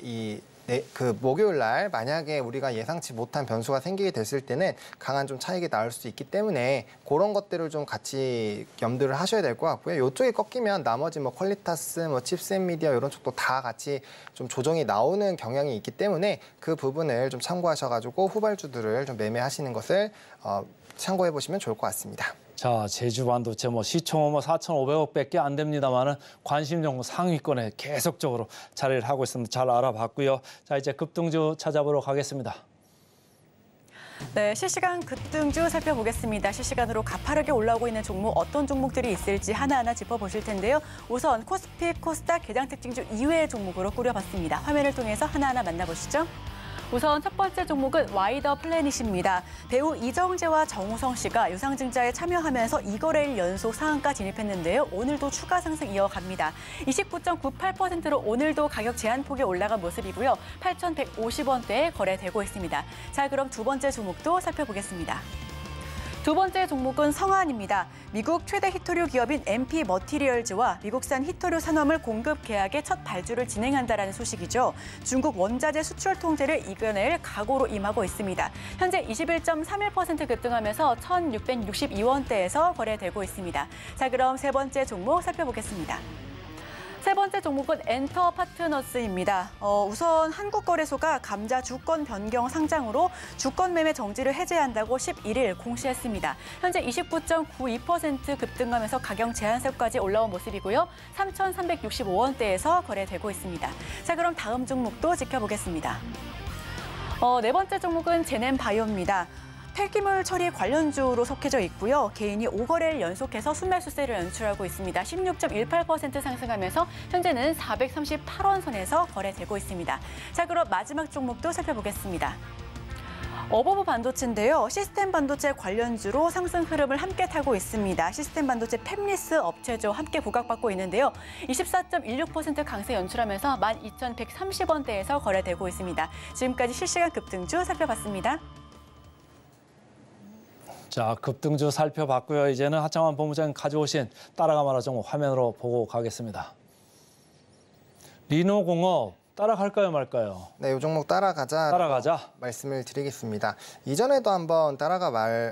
그 목요일 날 만약에 우리가 예상치 못한 변수가 생기게 됐을 때는 강한 좀 차익이 나올 수 있기 때문에 그런 것들을 좀 같이 염두를 하셔야 될 것 같고요. 이쪽이 꺾이면 나머지 퀄리타스, 칩셋 미디어 이런 쪽도 다 같이 좀 조정이 나오는 경향이 있기 때문에 그 부분을 좀 참고하셔가지고 후발주들을 좀 매매하시는 것을 참고해 보시면 좋을 것 같습니다. 자, 제주 반도체 시총 4,500억밖에 안 됩니다만은 관심 종목 상위권에 계속적으로 자리를 하고 있습니다. 잘 알아봤고요. 자, 이제 급등주 찾아보러 가겠습니다. 네, 실시간 급등주 살펴보겠습니다. 실시간으로 가파르게 올라오고 있는 종목 어떤 종목들이 있을지 하나하나 짚어보실 텐데요. 우선 코스피, 코스닥 개장 특징주 이외의 종목으로 꾸려봤습니다. 화면을 통해서 하나하나 만나보시죠. 우선 첫 번째 종목은 와이더 플래닛입니다. 배우 이정재와 정우성 씨가 유상증자에 참여하면서 2거래일 연속 상한가 진입했는데요. 오늘도 추가 상승 이어갑니다. 29.98%로 오늘도 가격 제한폭이 올라간 모습이고요. 8,150원대에 거래되고 있습니다. 자, 그럼 두 번째 종목도 살펴보겠습니다. 두 번째 종목은 성한입니다. 미국 최대 히토류 기업인 MP 머티리얼즈와 미국산 히토류 산화물 공급 계약의 첫 발주를 진행한다라는 소식이죠. 중국 원자재 수출 통제를 이겨낼 각오로 임하고 있습니다. 현재 21.31% 급등하면서 1,662원대에서 거래되고 있습니다. 자, 그럼 세 번째 종목 살펴보겠습니다. 세 번째 종목은 엔터파트너스입니다. 우선 한국거래소가 감자 주권 변경 상장으로 주권 매매 정지를 해제한다고 11일 공시했습니다. 현재 29.92% 급등하면서 가격 제한세까지 올라온 모습이고요. 3,365원대에서 거래되고 있습니다. 자, 그럼 다음 종목도 지켜보겠습니다. 네 번째 종목은 제넨바이오입니다. 폐기물 처리 관련주로 속해져 있고요. 개인이 5거래를 연속해서 순매수세를 연출하고 있습니다. 16.18% 상승하면서 현재는 438원 선에서 거래되고 있습니다. 자, 그럼 마지막 종목도 살펴보겠습니다. 어버브 반도체인데요. 시스템 반도체 관련주로 상승 흐름을 함께 타고 있습니다. 시스템 반도체 팹리스 업체죠. 함께 부각받고 있는데요. 24.16% 강세 연출하면서 12,130원대에서 거래되고 있습니다. 지금까지 실시간 급등주 살펴봤습니다. 자, 급등주 살펴봤고요. 이제는 하창환 본부장님 가져오신 따라가 말아 종목 화면으로 보고 가겠습니다. 리노공업 따라갈까요 말까요? 네, 이 종목 따라가자. 말씀을 드리겠습니다. 이전에도 한번 따라가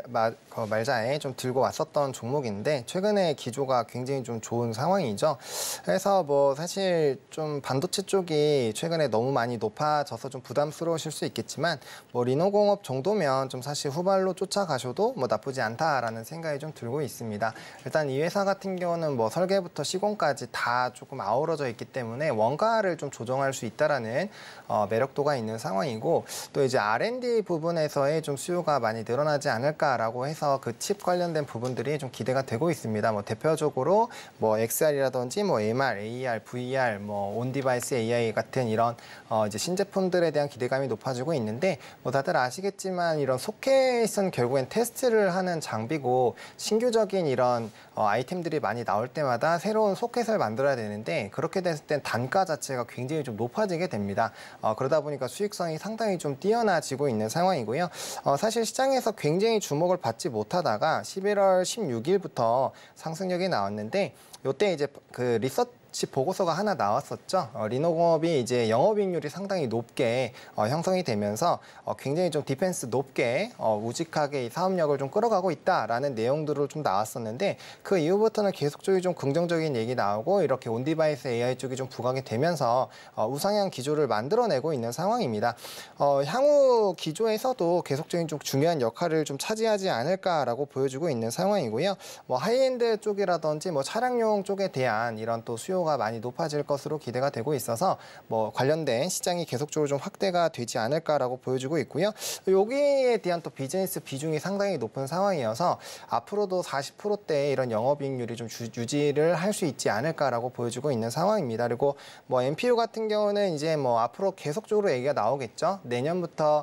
말자에 좀 들고 왔었던 종목인데 최근에 기조가 굉장히 좀 좋은 상황이죠. 그래서 뭐 사실 좀 반도체 쪽이 최근에 너무 많이 높아져서 좀 부담스러우실 수 있겠지만 뭐 리노공업 정도면 좀 사실 후발로 쫓아가셔도 뭐 나쁘지 않다라는 생각이 좀 들고 있습니다. 일단 이 회사 같은 경우는 뭐 설계부터 시공까지 다 조금 아우러져 있기 때문에 원가를 좀 조정할 수 있다라는 매력도가 있는 상황이고 또 이제 R&D 부분에서의 좀 수요가 많이 늘어나지 않을까라고 해서 그 칩 관련된 부분들이 좀 기대가 되고 있습니다. 뭐 대표적으로 뭐 XR이라든지 뭐 MR, AR, VR, 뭐 온디바이스 AI 같은 이런 이제 신제품들에 대한 기대감이 높아지고 있는데 뭐 다들 아시겠지만 이런 소켓은 결국엔 테스트를 하는 장비고 신규적인 이런 아이템들이 많이 나올 때마다 새로운 소켓을 만들어야 되는데 그렇게 됐을 땐 단가 자체가 굉장히 좀 높아지게 됩니다. 그러다 보니까 수익성이 상당히 좀 뛰어나지고 있는 상황이고요. 사실 시장에서 굉장히 주목을 받지 못하다가 11월 16일부터 상승력이 나왔는데 이때 이제 그 리서치 보고서가 하나 나왔었죠. 리노공업이 이제 영업이익률이 상당히 높게 형성이 되면서 굉장히 좀 디펜스 높게 우직하게 이 사업력을 좀 끌어가고 있다라는 내용들을 좀 나왔었는데 그 이후부터는 계속적으로 좀 긍정적인 얘기 나오고 이렇게 온디바이스 AI 쪽이 좀 부각이 되면서 우상향 기조를 만들어내고 있는 상황입니다. 향후 기조에서도 계속적인 좀 중요한 역할을 좀 차지하지 않을까라고 보여주고 있는 상황이고요. 뭐 하이엔드 쪽이라든지 뭐 차량용 쪽에 대한 이런 또 수요가 많이 높아질 것으로 기대가 되고 있어서 뭐 관련된 시장이 계속적으로 좀 확대가 되지 않을까라고 보여주고 있고요. 여기에 대한 또 비즈니스 비중이 상당히 높은 상황이어서 앞으로도 40%대 이런 영업이익률이 좀 유지를 할 수 있지 않을까라고 보여주고 있는 상황입니다. 그리고 뭐 MPU 같은 경우는 이제 뭐 앞으로 계속적으로 얘기가 나오겠죠. 내년부터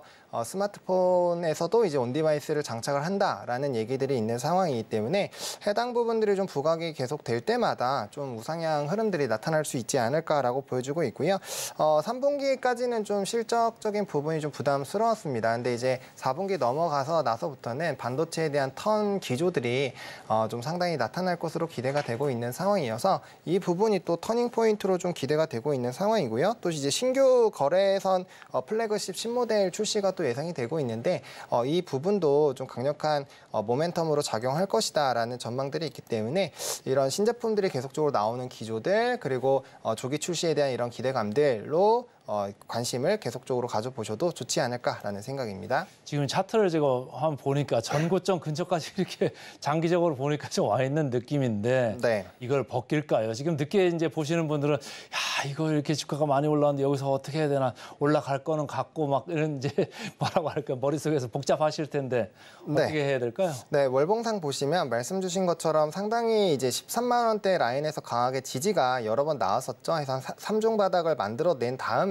스마트폰에서도 이제 온디바이스를 장착을 한다라는 얘기들이 있는 상황이기 때문에 해당 부분들이 좀 부각이 계속 될 때마다 좀 우상향 흐름들이 나타날 수 있지 않을까라고 보여주고 있고요. 3분기까지는 좀 실적적인 부분이 좀 부담스러웠습니다. 근데 이제 4분기 넘어가서 나서부터는 반도체에 대한 턴 기조들이 좀 상당히 나타날 것으로 기대가 되고 있는 상황이어서 이 부분이 또 터닝 포인트로 좀 기대가 되고 있는 상황이고요. 또 이제 신규 거래선 플래그십 신모델 출시가 또 예상이 되고 있는데 이 부분도 좀 강력한 모멘텀으로 작용할 것이다라는 전망들이 있기 때문에 이런 신제품들이 계속적으로 나오는 기조들 그리고 조기 출시에 대한 이런 기대감들로 관심을 계속적으로 가져보셔도 좋지 않을까라는 생각입니다. 지금 차트를 제가 한번 보니까 전고점 근처까지 이렇게 장기적으로 보니까 좀 와 있는 느낌인데 네. 이걸 벗길까요? 지금 늦게 이제 보시는 분들은 야 이거 이렇게 주가가 많이 올라왔는데 여기서 어떻게 해야 되나 올라갈 거는 같고 막 이런 이제 뭐라고 할까 머릿속에서 복잡하실 텐데 어떻게 네. 해야 될까요? 네, 월봉상 보시면 말씀 주신 것처럼 상당히 이제 13만 원대 라인에서 강하게 지지가 여러 번 나왔었죠. 해서 3중 바닥을 만들어낸 다음에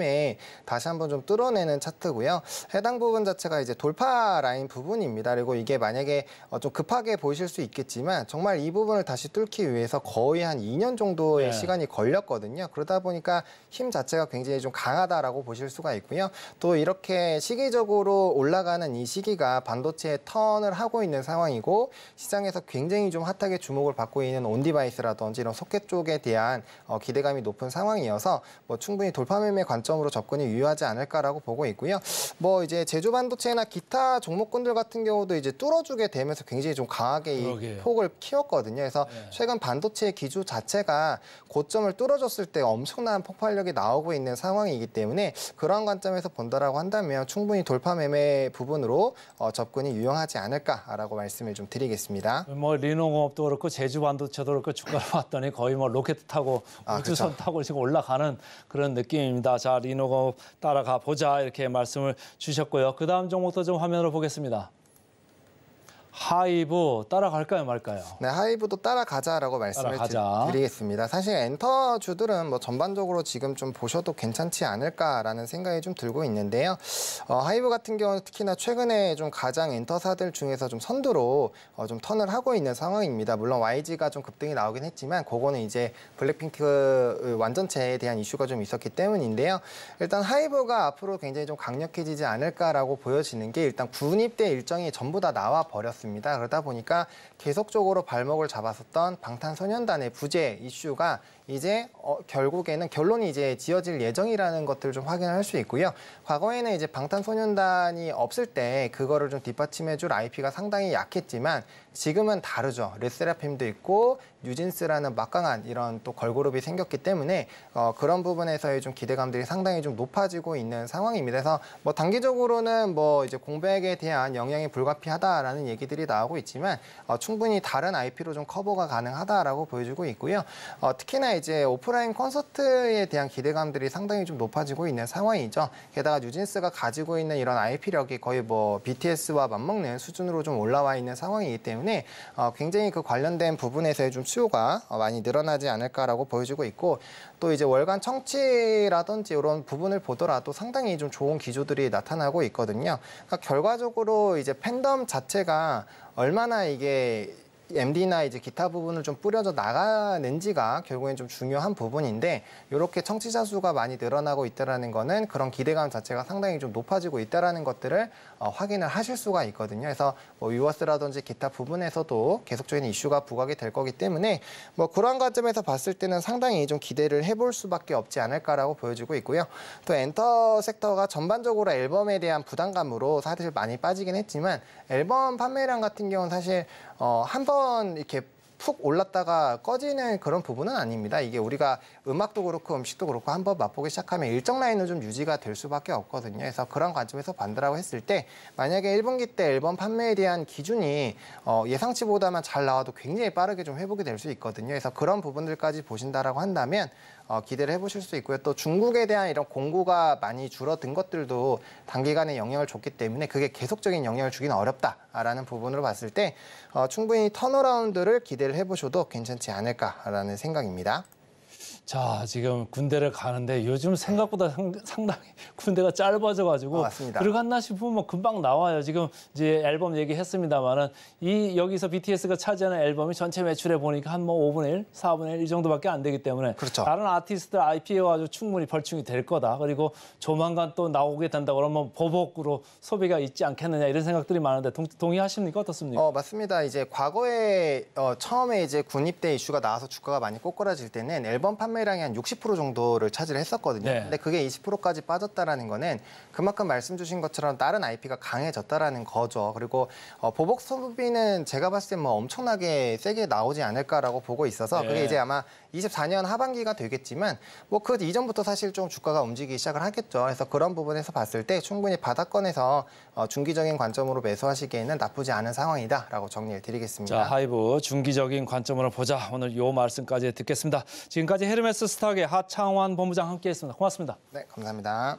다음에 다시 한번 좀 뚫어내는 차트고요. 해당 부분 자체가 이제 돌파 라인 부분입니다. 그리고 이게 만약에 좀 급하게 보이실 수 있겠지만 정말 이 부분을 다시 뚫기 위해서 거의 한 2년 정도의 시간이 걸렸거든요. 그러다 보니까 힘 자체가 굉장히 좀 강하다라고 보실 수가 있고요. 또 이렇게 시기적으로 올라가는 이 시기가 반도체의 턴을 하고 있는 상황이고 시장에서 굉장히 좀 핫하게 주목을 받고 있는 온디바이스라든지 이런 소켓 쪽에 대한 기대감이 높은 상황이어서 뭐 충분히 돌파 매매 관점으로 접근이 유효하지 않을까라고 보고 있고요. 뭐 이제 제조 반도체나 기타 종목군들 같은 경우도 이제 뚫어주게 되면서 굉장히 좀 강하게 이 폭을 키웠거든요. 그래서 최근 반도체 기조 자체가 고점을 뚫어줬을 때 엄청난 폭발력이 나오고 있는 상황이기 때문에 그런 관점에서 본다라고 한다면 충분히 돌파 매매 부분으로 접근이 유용하지 않을까라고 말씀을 좀 드리겠습니다. 뭐 리노공업도 그렇고 제주 반도체도 그렇고 주가를 봤더니 거의 뭐 로켓 타고 우주선 그렇죠. 타고 지금 올라가는 그런 느낌입니다. 자, 리노공업 따라가 보자 이렇게 말씀을 주셨고요. 그 다음 종목도 좀 화면으로 보겠습니다. 하이브 따라갈까요 말까요? 네, 하이브도 따라가자라고 말씀을 드리겠습니다. 사실 엔터주들은 뭐 전반적으로 지금 좀 보셔도 괜찮지 않을까라는 생각이 좀 들고 있는데요. 하이브 같은 경우는 특히나 최근에 좀 가장 엔터사들 중에서 좀 선두로 좀 턴을 하고 있는 상황입니다. 물론 YG가 좀 급등이 나오긴 했지만 그거는 이제 블랙핑크 완전체에 대한 이슈가 좀 있었기 때문인데요. 일단 하이브가 앞으로 굉장히 좀 강력해지지 않을까라고 보여지는 게 일단 군입대 일정이 전부 다 나와 버렸습니다. 그러다 보니까 계속적으로 발목을 잡았었던 방탄소년단의 부재 이슈가 이제 결국에는 결론이 이제 지어질 예정이라는 것들을 좀 확인할 수 있고요. 과거에는 이제 방탄소년단이 없을 때 그거를 좀 뒷받침해줄 IP가 상당히 약했지만 지금은 다르죠. 르세라핌도 있고 뉴진스라는 막강한 이런 또 걸그룹이 생겼기 때문에 그런 부분에서의 좀 기대감들이 상당히 좀 높아지고 있는 상황입니다. 그래서 뭐 단기적으로는 뭐 이제 공백에 대한 영향이 불가피하다라는 얘기들이 나오고 있지만 충분히 다른 IP로 좀 커버가 가능하다라고 보여주고 있고요. 특히나 이제 오프라인 콘서트에 대한 기대감들이 상당히 좀 높아지고 있는 상황이죠. 게다가 뉴진스가 가지고 있는 이런 IP력이 거의 뭐 BTS와 맞먹는 수준으로 좀 올라와 있는 상황이기 때문에 굉장히 그 관련된 부분에서의 좀 수요가 많이 늘어나지 않을까라고 보여지고 있고 또 이제 월간 청취라든지 이런 부분을 보더라도 상당히 좀 좋은 기조들이 나타나고 있거든요. 그러니까 결과적으로 이제 팬덤 자체가 얼마나 이게 MD나 이제 기타 부분을 좀 뿌려져 나가는지가 결국엔 좀 중요한 부분인데 이렇게 청취자 수가 많이 늘어나고 있다라는 거는 그런 기대감 자체가 상당히 좀 높아지고 있다라는 것들을 확인을 하실 수가 있거든요. 그래서 뭐 유어스라든지 기타 부분에서도 계속적인 이슈가 부각이 될 거기 때문에 뭐 그런 관점에서 봤을 때는 상당히 좀 기대를 해볼 수밖에 없지 않을까라고 보여지고 있고요. 또 엔터 섹터가 전반적으로 앨범에 대한 부담감으로 사실 많이 빠지긴 했지만 앨범 판매량 같은 경우는 사실 한번 이렇게 푹 올랐다가 꺼지는 그런 부분은 아닙니다. 이게 우리가 음악도 그렇고 음식도 그렇고 한번 맛보기 시작하면 일정 라인은 좀 유지가 될 수밖에 없거든요. 그래서 그런 관점에서 반대라고 했을 때 만약에 1분기 때 앨범 판매에 대한 기준이 예상치보다만 잘 나와도 굉장히 빠르게 좀 회복이 될 수 있거든요. 그래서 그런 부분들까지 보신다라고 한다면 기대를 해보실 수 있고요. 또 중국에 대한 이런 공구가 많이 줄어든 것들도 단기간에 영향을 줬기 때문에 그게 계속적인 영향을 주기는 어렵다라는 부분으로 봤을 때 충분히 턴어라운드를 기대를 해보셔도 괜찮지 않을까라는 생각입니다. 자, 지금 군대를 가는데 요즘 생각보다 상당히 군대가 짧아져가지고 맞습니다. 들어갔나 싶으면 뭐 금방 나와요. 지금 이제 앨범 얘기했습니다만은 여기서 BTS가 차지하는 앨범이 전체 매출에 보니까 한 뭐 5분의 1, 4분의 1 이 정도밖에 안 되기 때문에 그렇죠. 다른 아티스트들 IP에 가지고 충분히 벌충이 될 거다. 그리고 조만간 또 나오게 된다 그러면 보복으로 소비가 있지 않겠느냐 이런 생각들이 많은데 동의하십니까? 어떻습니까? 맞습니다. 이제 과거에 처음에 이제 군입대 이슈가 나와서 주가가 많이 꼬꾸라질 때는 앨범 판매량이 한 60% 정도를 차지를 했었거든요. 네. 근데 그게 20%까지 빠졌다라는 거는 그만큼 말씀 주신 것처럼 다른 IP가 강해졌다라는 거죠. 그리고 보복 소비는 제가 봤을 때 뭐 엄청나게 세게 나오지 않을까라고 보고 있어서 네. 그게 이제 아마 24년 하반기가 되겠지만 뭐 그 이전부터 사실 좀 주가가 움직이기 시작을 하겠죠. 그래서 그런 부분에서 봤을 때 충분히 바닥권에서 중기적인 관점으로 매수하시기에는 나쁘지 않은 상황이다라고 정리를 드리겠습니다. 자, 하이브 중기적인 관점으로 보자. 오늘 요 말씀까지 듣겠습니다. 지금까지 헤르메스 스탁의 하창환 본부장 함께했습니다. 고맙습니다. 네, 감사합니다.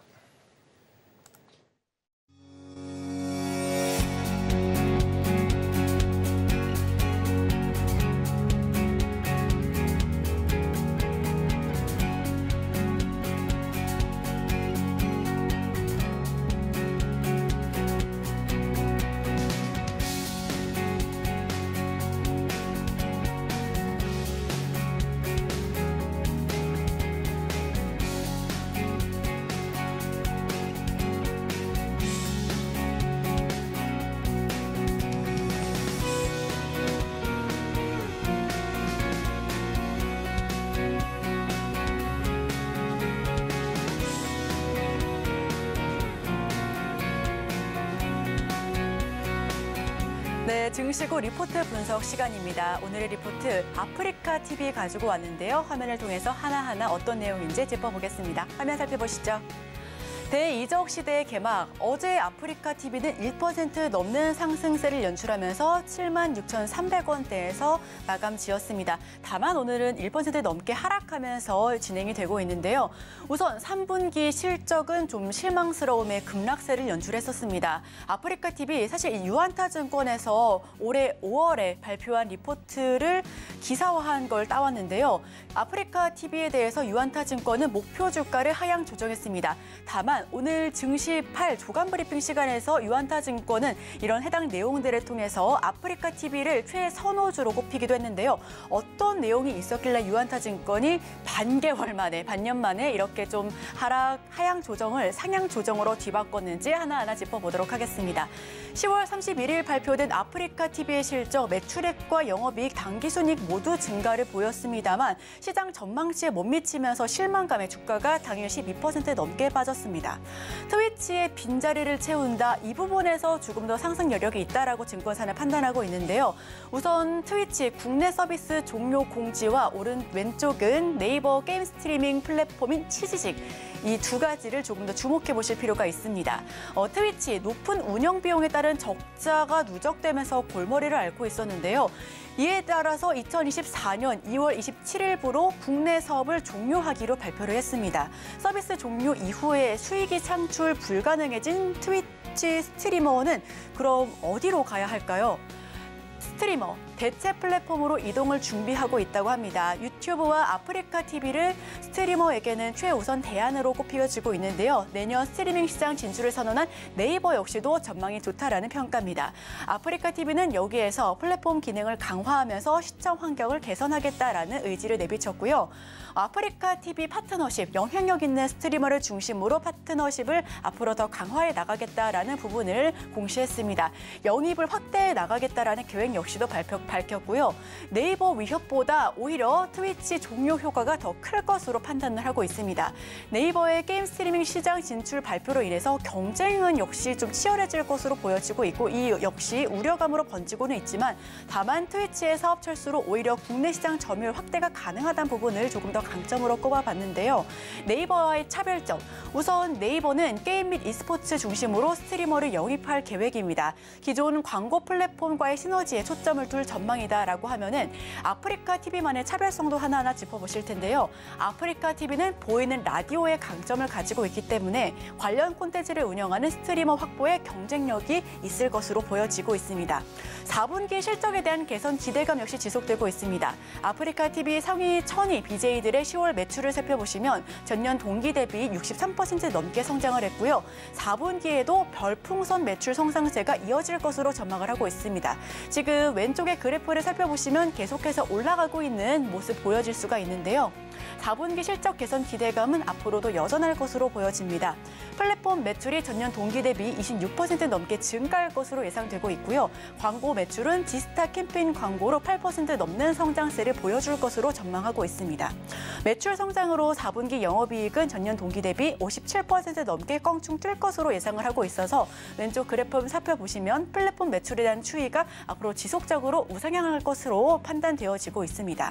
네, 증시 후 리포트 분석 시간입니다. 오늘의 리포트 아프리카 TV 가지고 왔는데요. 화면을 통해서 하나하나 어떤 내용인지 짚어보겠습니다. 화면 살펴보시죠. 대이적 시대의 개막, 어제 아프리카 TV는 1% 넘는 상승세를 연출하면서 76,300원대에서 마감 지었습니다. 다만 오늘은 1% 넘게 하락하면서 진행이 되고 있는데요. 우선 3분기 실적은 좀 실망스러움의 급락세를 연출했었습니다. 아프리카 TV 사실 이 유안타 증권에서 올해 5월에 발표한 리포트를 기사화한 걸 따왔는데요. 아프리카 TV에 대해서 유안타 증권은 목표 주가를 하향 조정했습니다. 다만 오늘 증시 8 조간 브리핑 시간에서 유안타 증권은 이런 해당 내용들을 통해서 아프리카 TV를 최선호주로 꼽히기도 했는데요. 어떤 내용이 있었길래 유안타 증권이 반년 만에 이렇게 좀 하향 조정을 상향 조정으로 뒤바꿨는지 하나하나 짚어보도록 하겠습니다. 10월 31일 발표된 아프리카 TV의 실적, 매출액과 영업이익, 당기순이익 모두 증가를 보였습니다만 시장 전망치에 못 미치면서 실망감에 주가가 당일 12% 넘게 빠졌습니다. 트위치의 빈자리를 채운다, 이 부분에서 조금 더 상승 여력이 있다라고 증권사는 판단하고 있는데요. 우선 트위치 국내 서비스 종료 공지와 왼쪽은 네이버 게임 스트리밍 플랫폼인 치지직, 이 두 가지를 조금 더 주목해 보실 필요가 있습니다. 트위치 높은 운영 비용에 따른 적자가 누적되면서 골머리를 앓고 있었는데요. 이에 따라서 2024년 2월 27일부로 국내 사업을 종료하기로 발표를 했습니다. 서비스 종료 이후에 수익이 창출 불가능해진 트위치 스트리머는 그럼 어디로 가야 할까요? 스트리머, 대체 플랫폼으로 이동을 준비하고 있다고 합니다. 유튜브와 아프리카 TV를 스트리머에게는 최우선 대안으로 꼽혀지고 있는데요. 내년 스트리밍 시장 진출을 선언한 네이버 역시도 전망이 좋다라는 평가입니다. 아프리카 TV는 여기에서 플랫폼 기능을 강화하면서 시청 환경을 개선하겠다라는 의지를 내비쳤고요. 아프리카 TV 파트너십, 영향력 있는 스트리머를 중심으로 파트너십을 앞으로 더 강화해 나가겠다라는 부분을 공시했습니다. 영입을 확대해 나가겠다라는 계획 역시도 밝혔고요. 네이버 위협보다 오히려 트위치 종료 효과가 더 클 것으로 판단을 하고 있습니다. 네이버의 게임 스트리밍 시장 진출 발표로 인해서 경쟁은 역시 좀 치열해질 것으로 보여지고 있고, 이 역시 우려감으로 번지고는 있지만 다만 트위치의 사업 철수로 오히려 국내 시장 점유율 확대가 가능하다는 부분을 조금 더 강점으로 꼽아봤는데요. 네이버와의 차별점, 우선 네이버는 게임 및 e스포츠 중심으로 스트리머를 영입할 계획입니다. 기존 광고 플랫폼과의 시너지에 초점을 둘 전망이다라고 하면은 아프리카 TV만의 차별성도 하나하나 짚어보실 텐데요. 아프리카 TV는 보이는 라디오의 강점을 가지고 있기 때문에 관련 콘텐츠를 운영하는 스트리머 확보에 경쟁력이 있을 것으로 보여지고 있습니다. 4분기 실적에 대한 개선 기대감 역시 지속되고 있습니다. 아프리카 TV 상위 1000위 BJ들의 10월 매출을 살펴보시면 전년 동기 대비 63% 넘게 성장을 했고요. 4분기에도 별풍선 매출 성장세가 이어질 것으로 전망을 하고 있습니다. 지금 왼쪽의 그래프를 살펴보시면 계속해서 올라가고 있는 모습 보여질 수가 있는데요. 4분기 실적 개선 기대감은 앞으로도 여전할 것으로 보여집니다. 플랫폼 매출이 전년 동기 대비 26% 넘게 증가할 것으로 예상되고 있고요. 광고 매출은 지스타 캠페인 광고로 8% 넘는 성장세를 보여줄 것으로 전망하고 있습니다. 매출 성장으로 4분기 영업이익은 전년 동기 대비 57% 넘게 껑충 뛸 것으로 예상을 하고 있어서 왼쪽 그래프를 살펴보시면 플랫폼 매출에 대한 추이가 앞으로 지속적으로 우상향할 것으로 판단되어지고 있습니다.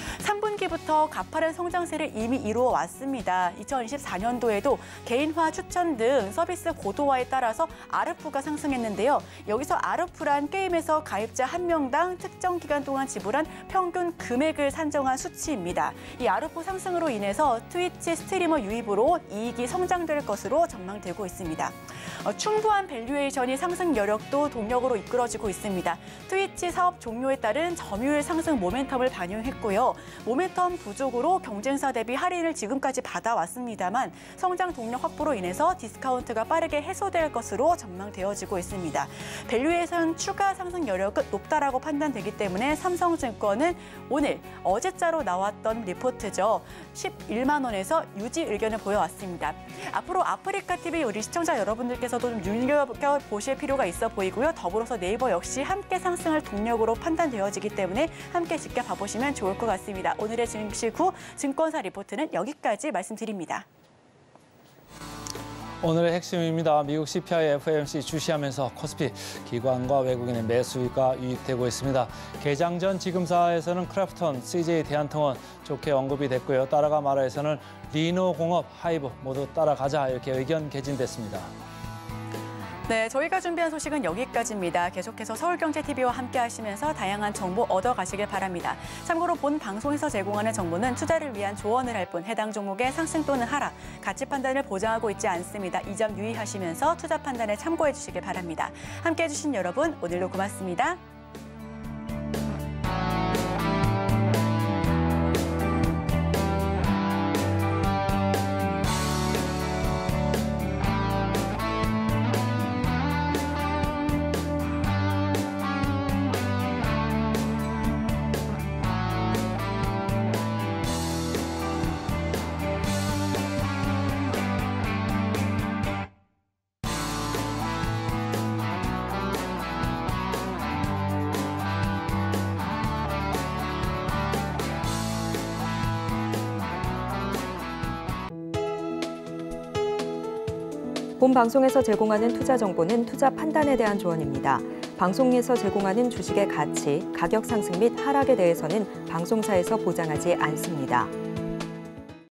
3분기부터 가파른 성장세를 이미 이루어 왔습니다. 2024년도에도 개인화 추천 등 서비스 고도화에 따라서 ARPU가 상승했는데요. 여기서 ARPU란 게임에서 가입자 1명당 특정 기간 동안 지불한 평균 금액을 산정한 수치입니다. 이 ARPU 상승으로 인해서 트위치 스트리머 유입으로 이익이 성장될 것으로 전망되고 있습니다. 충분한 밸류에이션이 상승 여력도 동력으로 이끌어지고 있습니다. 트위치 사업 종료에 따른 점유율 상승 모멘텀을 반영했고요. 모멘텀 부족으로 경쟁사 대비 할인을 지금까지 받아왔습니다만 성장 동력 확보로 인해서 디스카운트가 빠르게 해소될 것으로 전망되어지고 있습니다. 밸류에이션 추가 상승 여력은 높다라고 판단되기 때문에 삼성증권은 오늘 어제자로 나왔던 리포트죠. 11만 원에서 유지 의견을 보여왔습니다. 앞으로 아프리카 TV 우리 시청자 여러분들께서도 좀 눈여겨보실 필요가 있어 보이고요. 더불어서 네이버 역시 함께 상승할 동력으로 판단되어지기 때문에 함께 지켜봐보시면 좋을 것 같습니다. 오늘의 증시 후 증권사 리포트는 여기까지 말씀드립니다. 오늘의 핵심입니다. 미국 CPI, FOMC 주시하면서 코스피 기관과 외국인의 매수가 유입되고 있습니다. 개장 전 지금사에서는 크래프톤, CJ 대한통운 좋게 언급이 됐고요. 따라가 말아에서는 리노공업, 하이브 모두 따라가자 이렇게 의견 개진됐습니다. 네, 저희가 준비한 소식은 여기까지입니다. 계속해서 서울경제TV와 함께 하시면서 다양한 정보 얻어가시길 바랍니다. 참고로 본 방송에서 제공하는 정보는 투자를 위한 조언을 할 뿐 해당 종목의 상승 또는 하락, 가치 판단을 보장하고 있지 않습니다. 이 점 유의하시면서 투자 판단에 참고해 주시길 바랍니다. 함께해 주신 여러분, 오늘도 고맙습니다. 본 방송에서 제공하는 투자 정보는 투자 판단에 대한 조언입니다. 방송에서 제공하는 주식의 가치, 가격 상승 및 하락에 대해서는 방송사에서 보장하지 않습니다.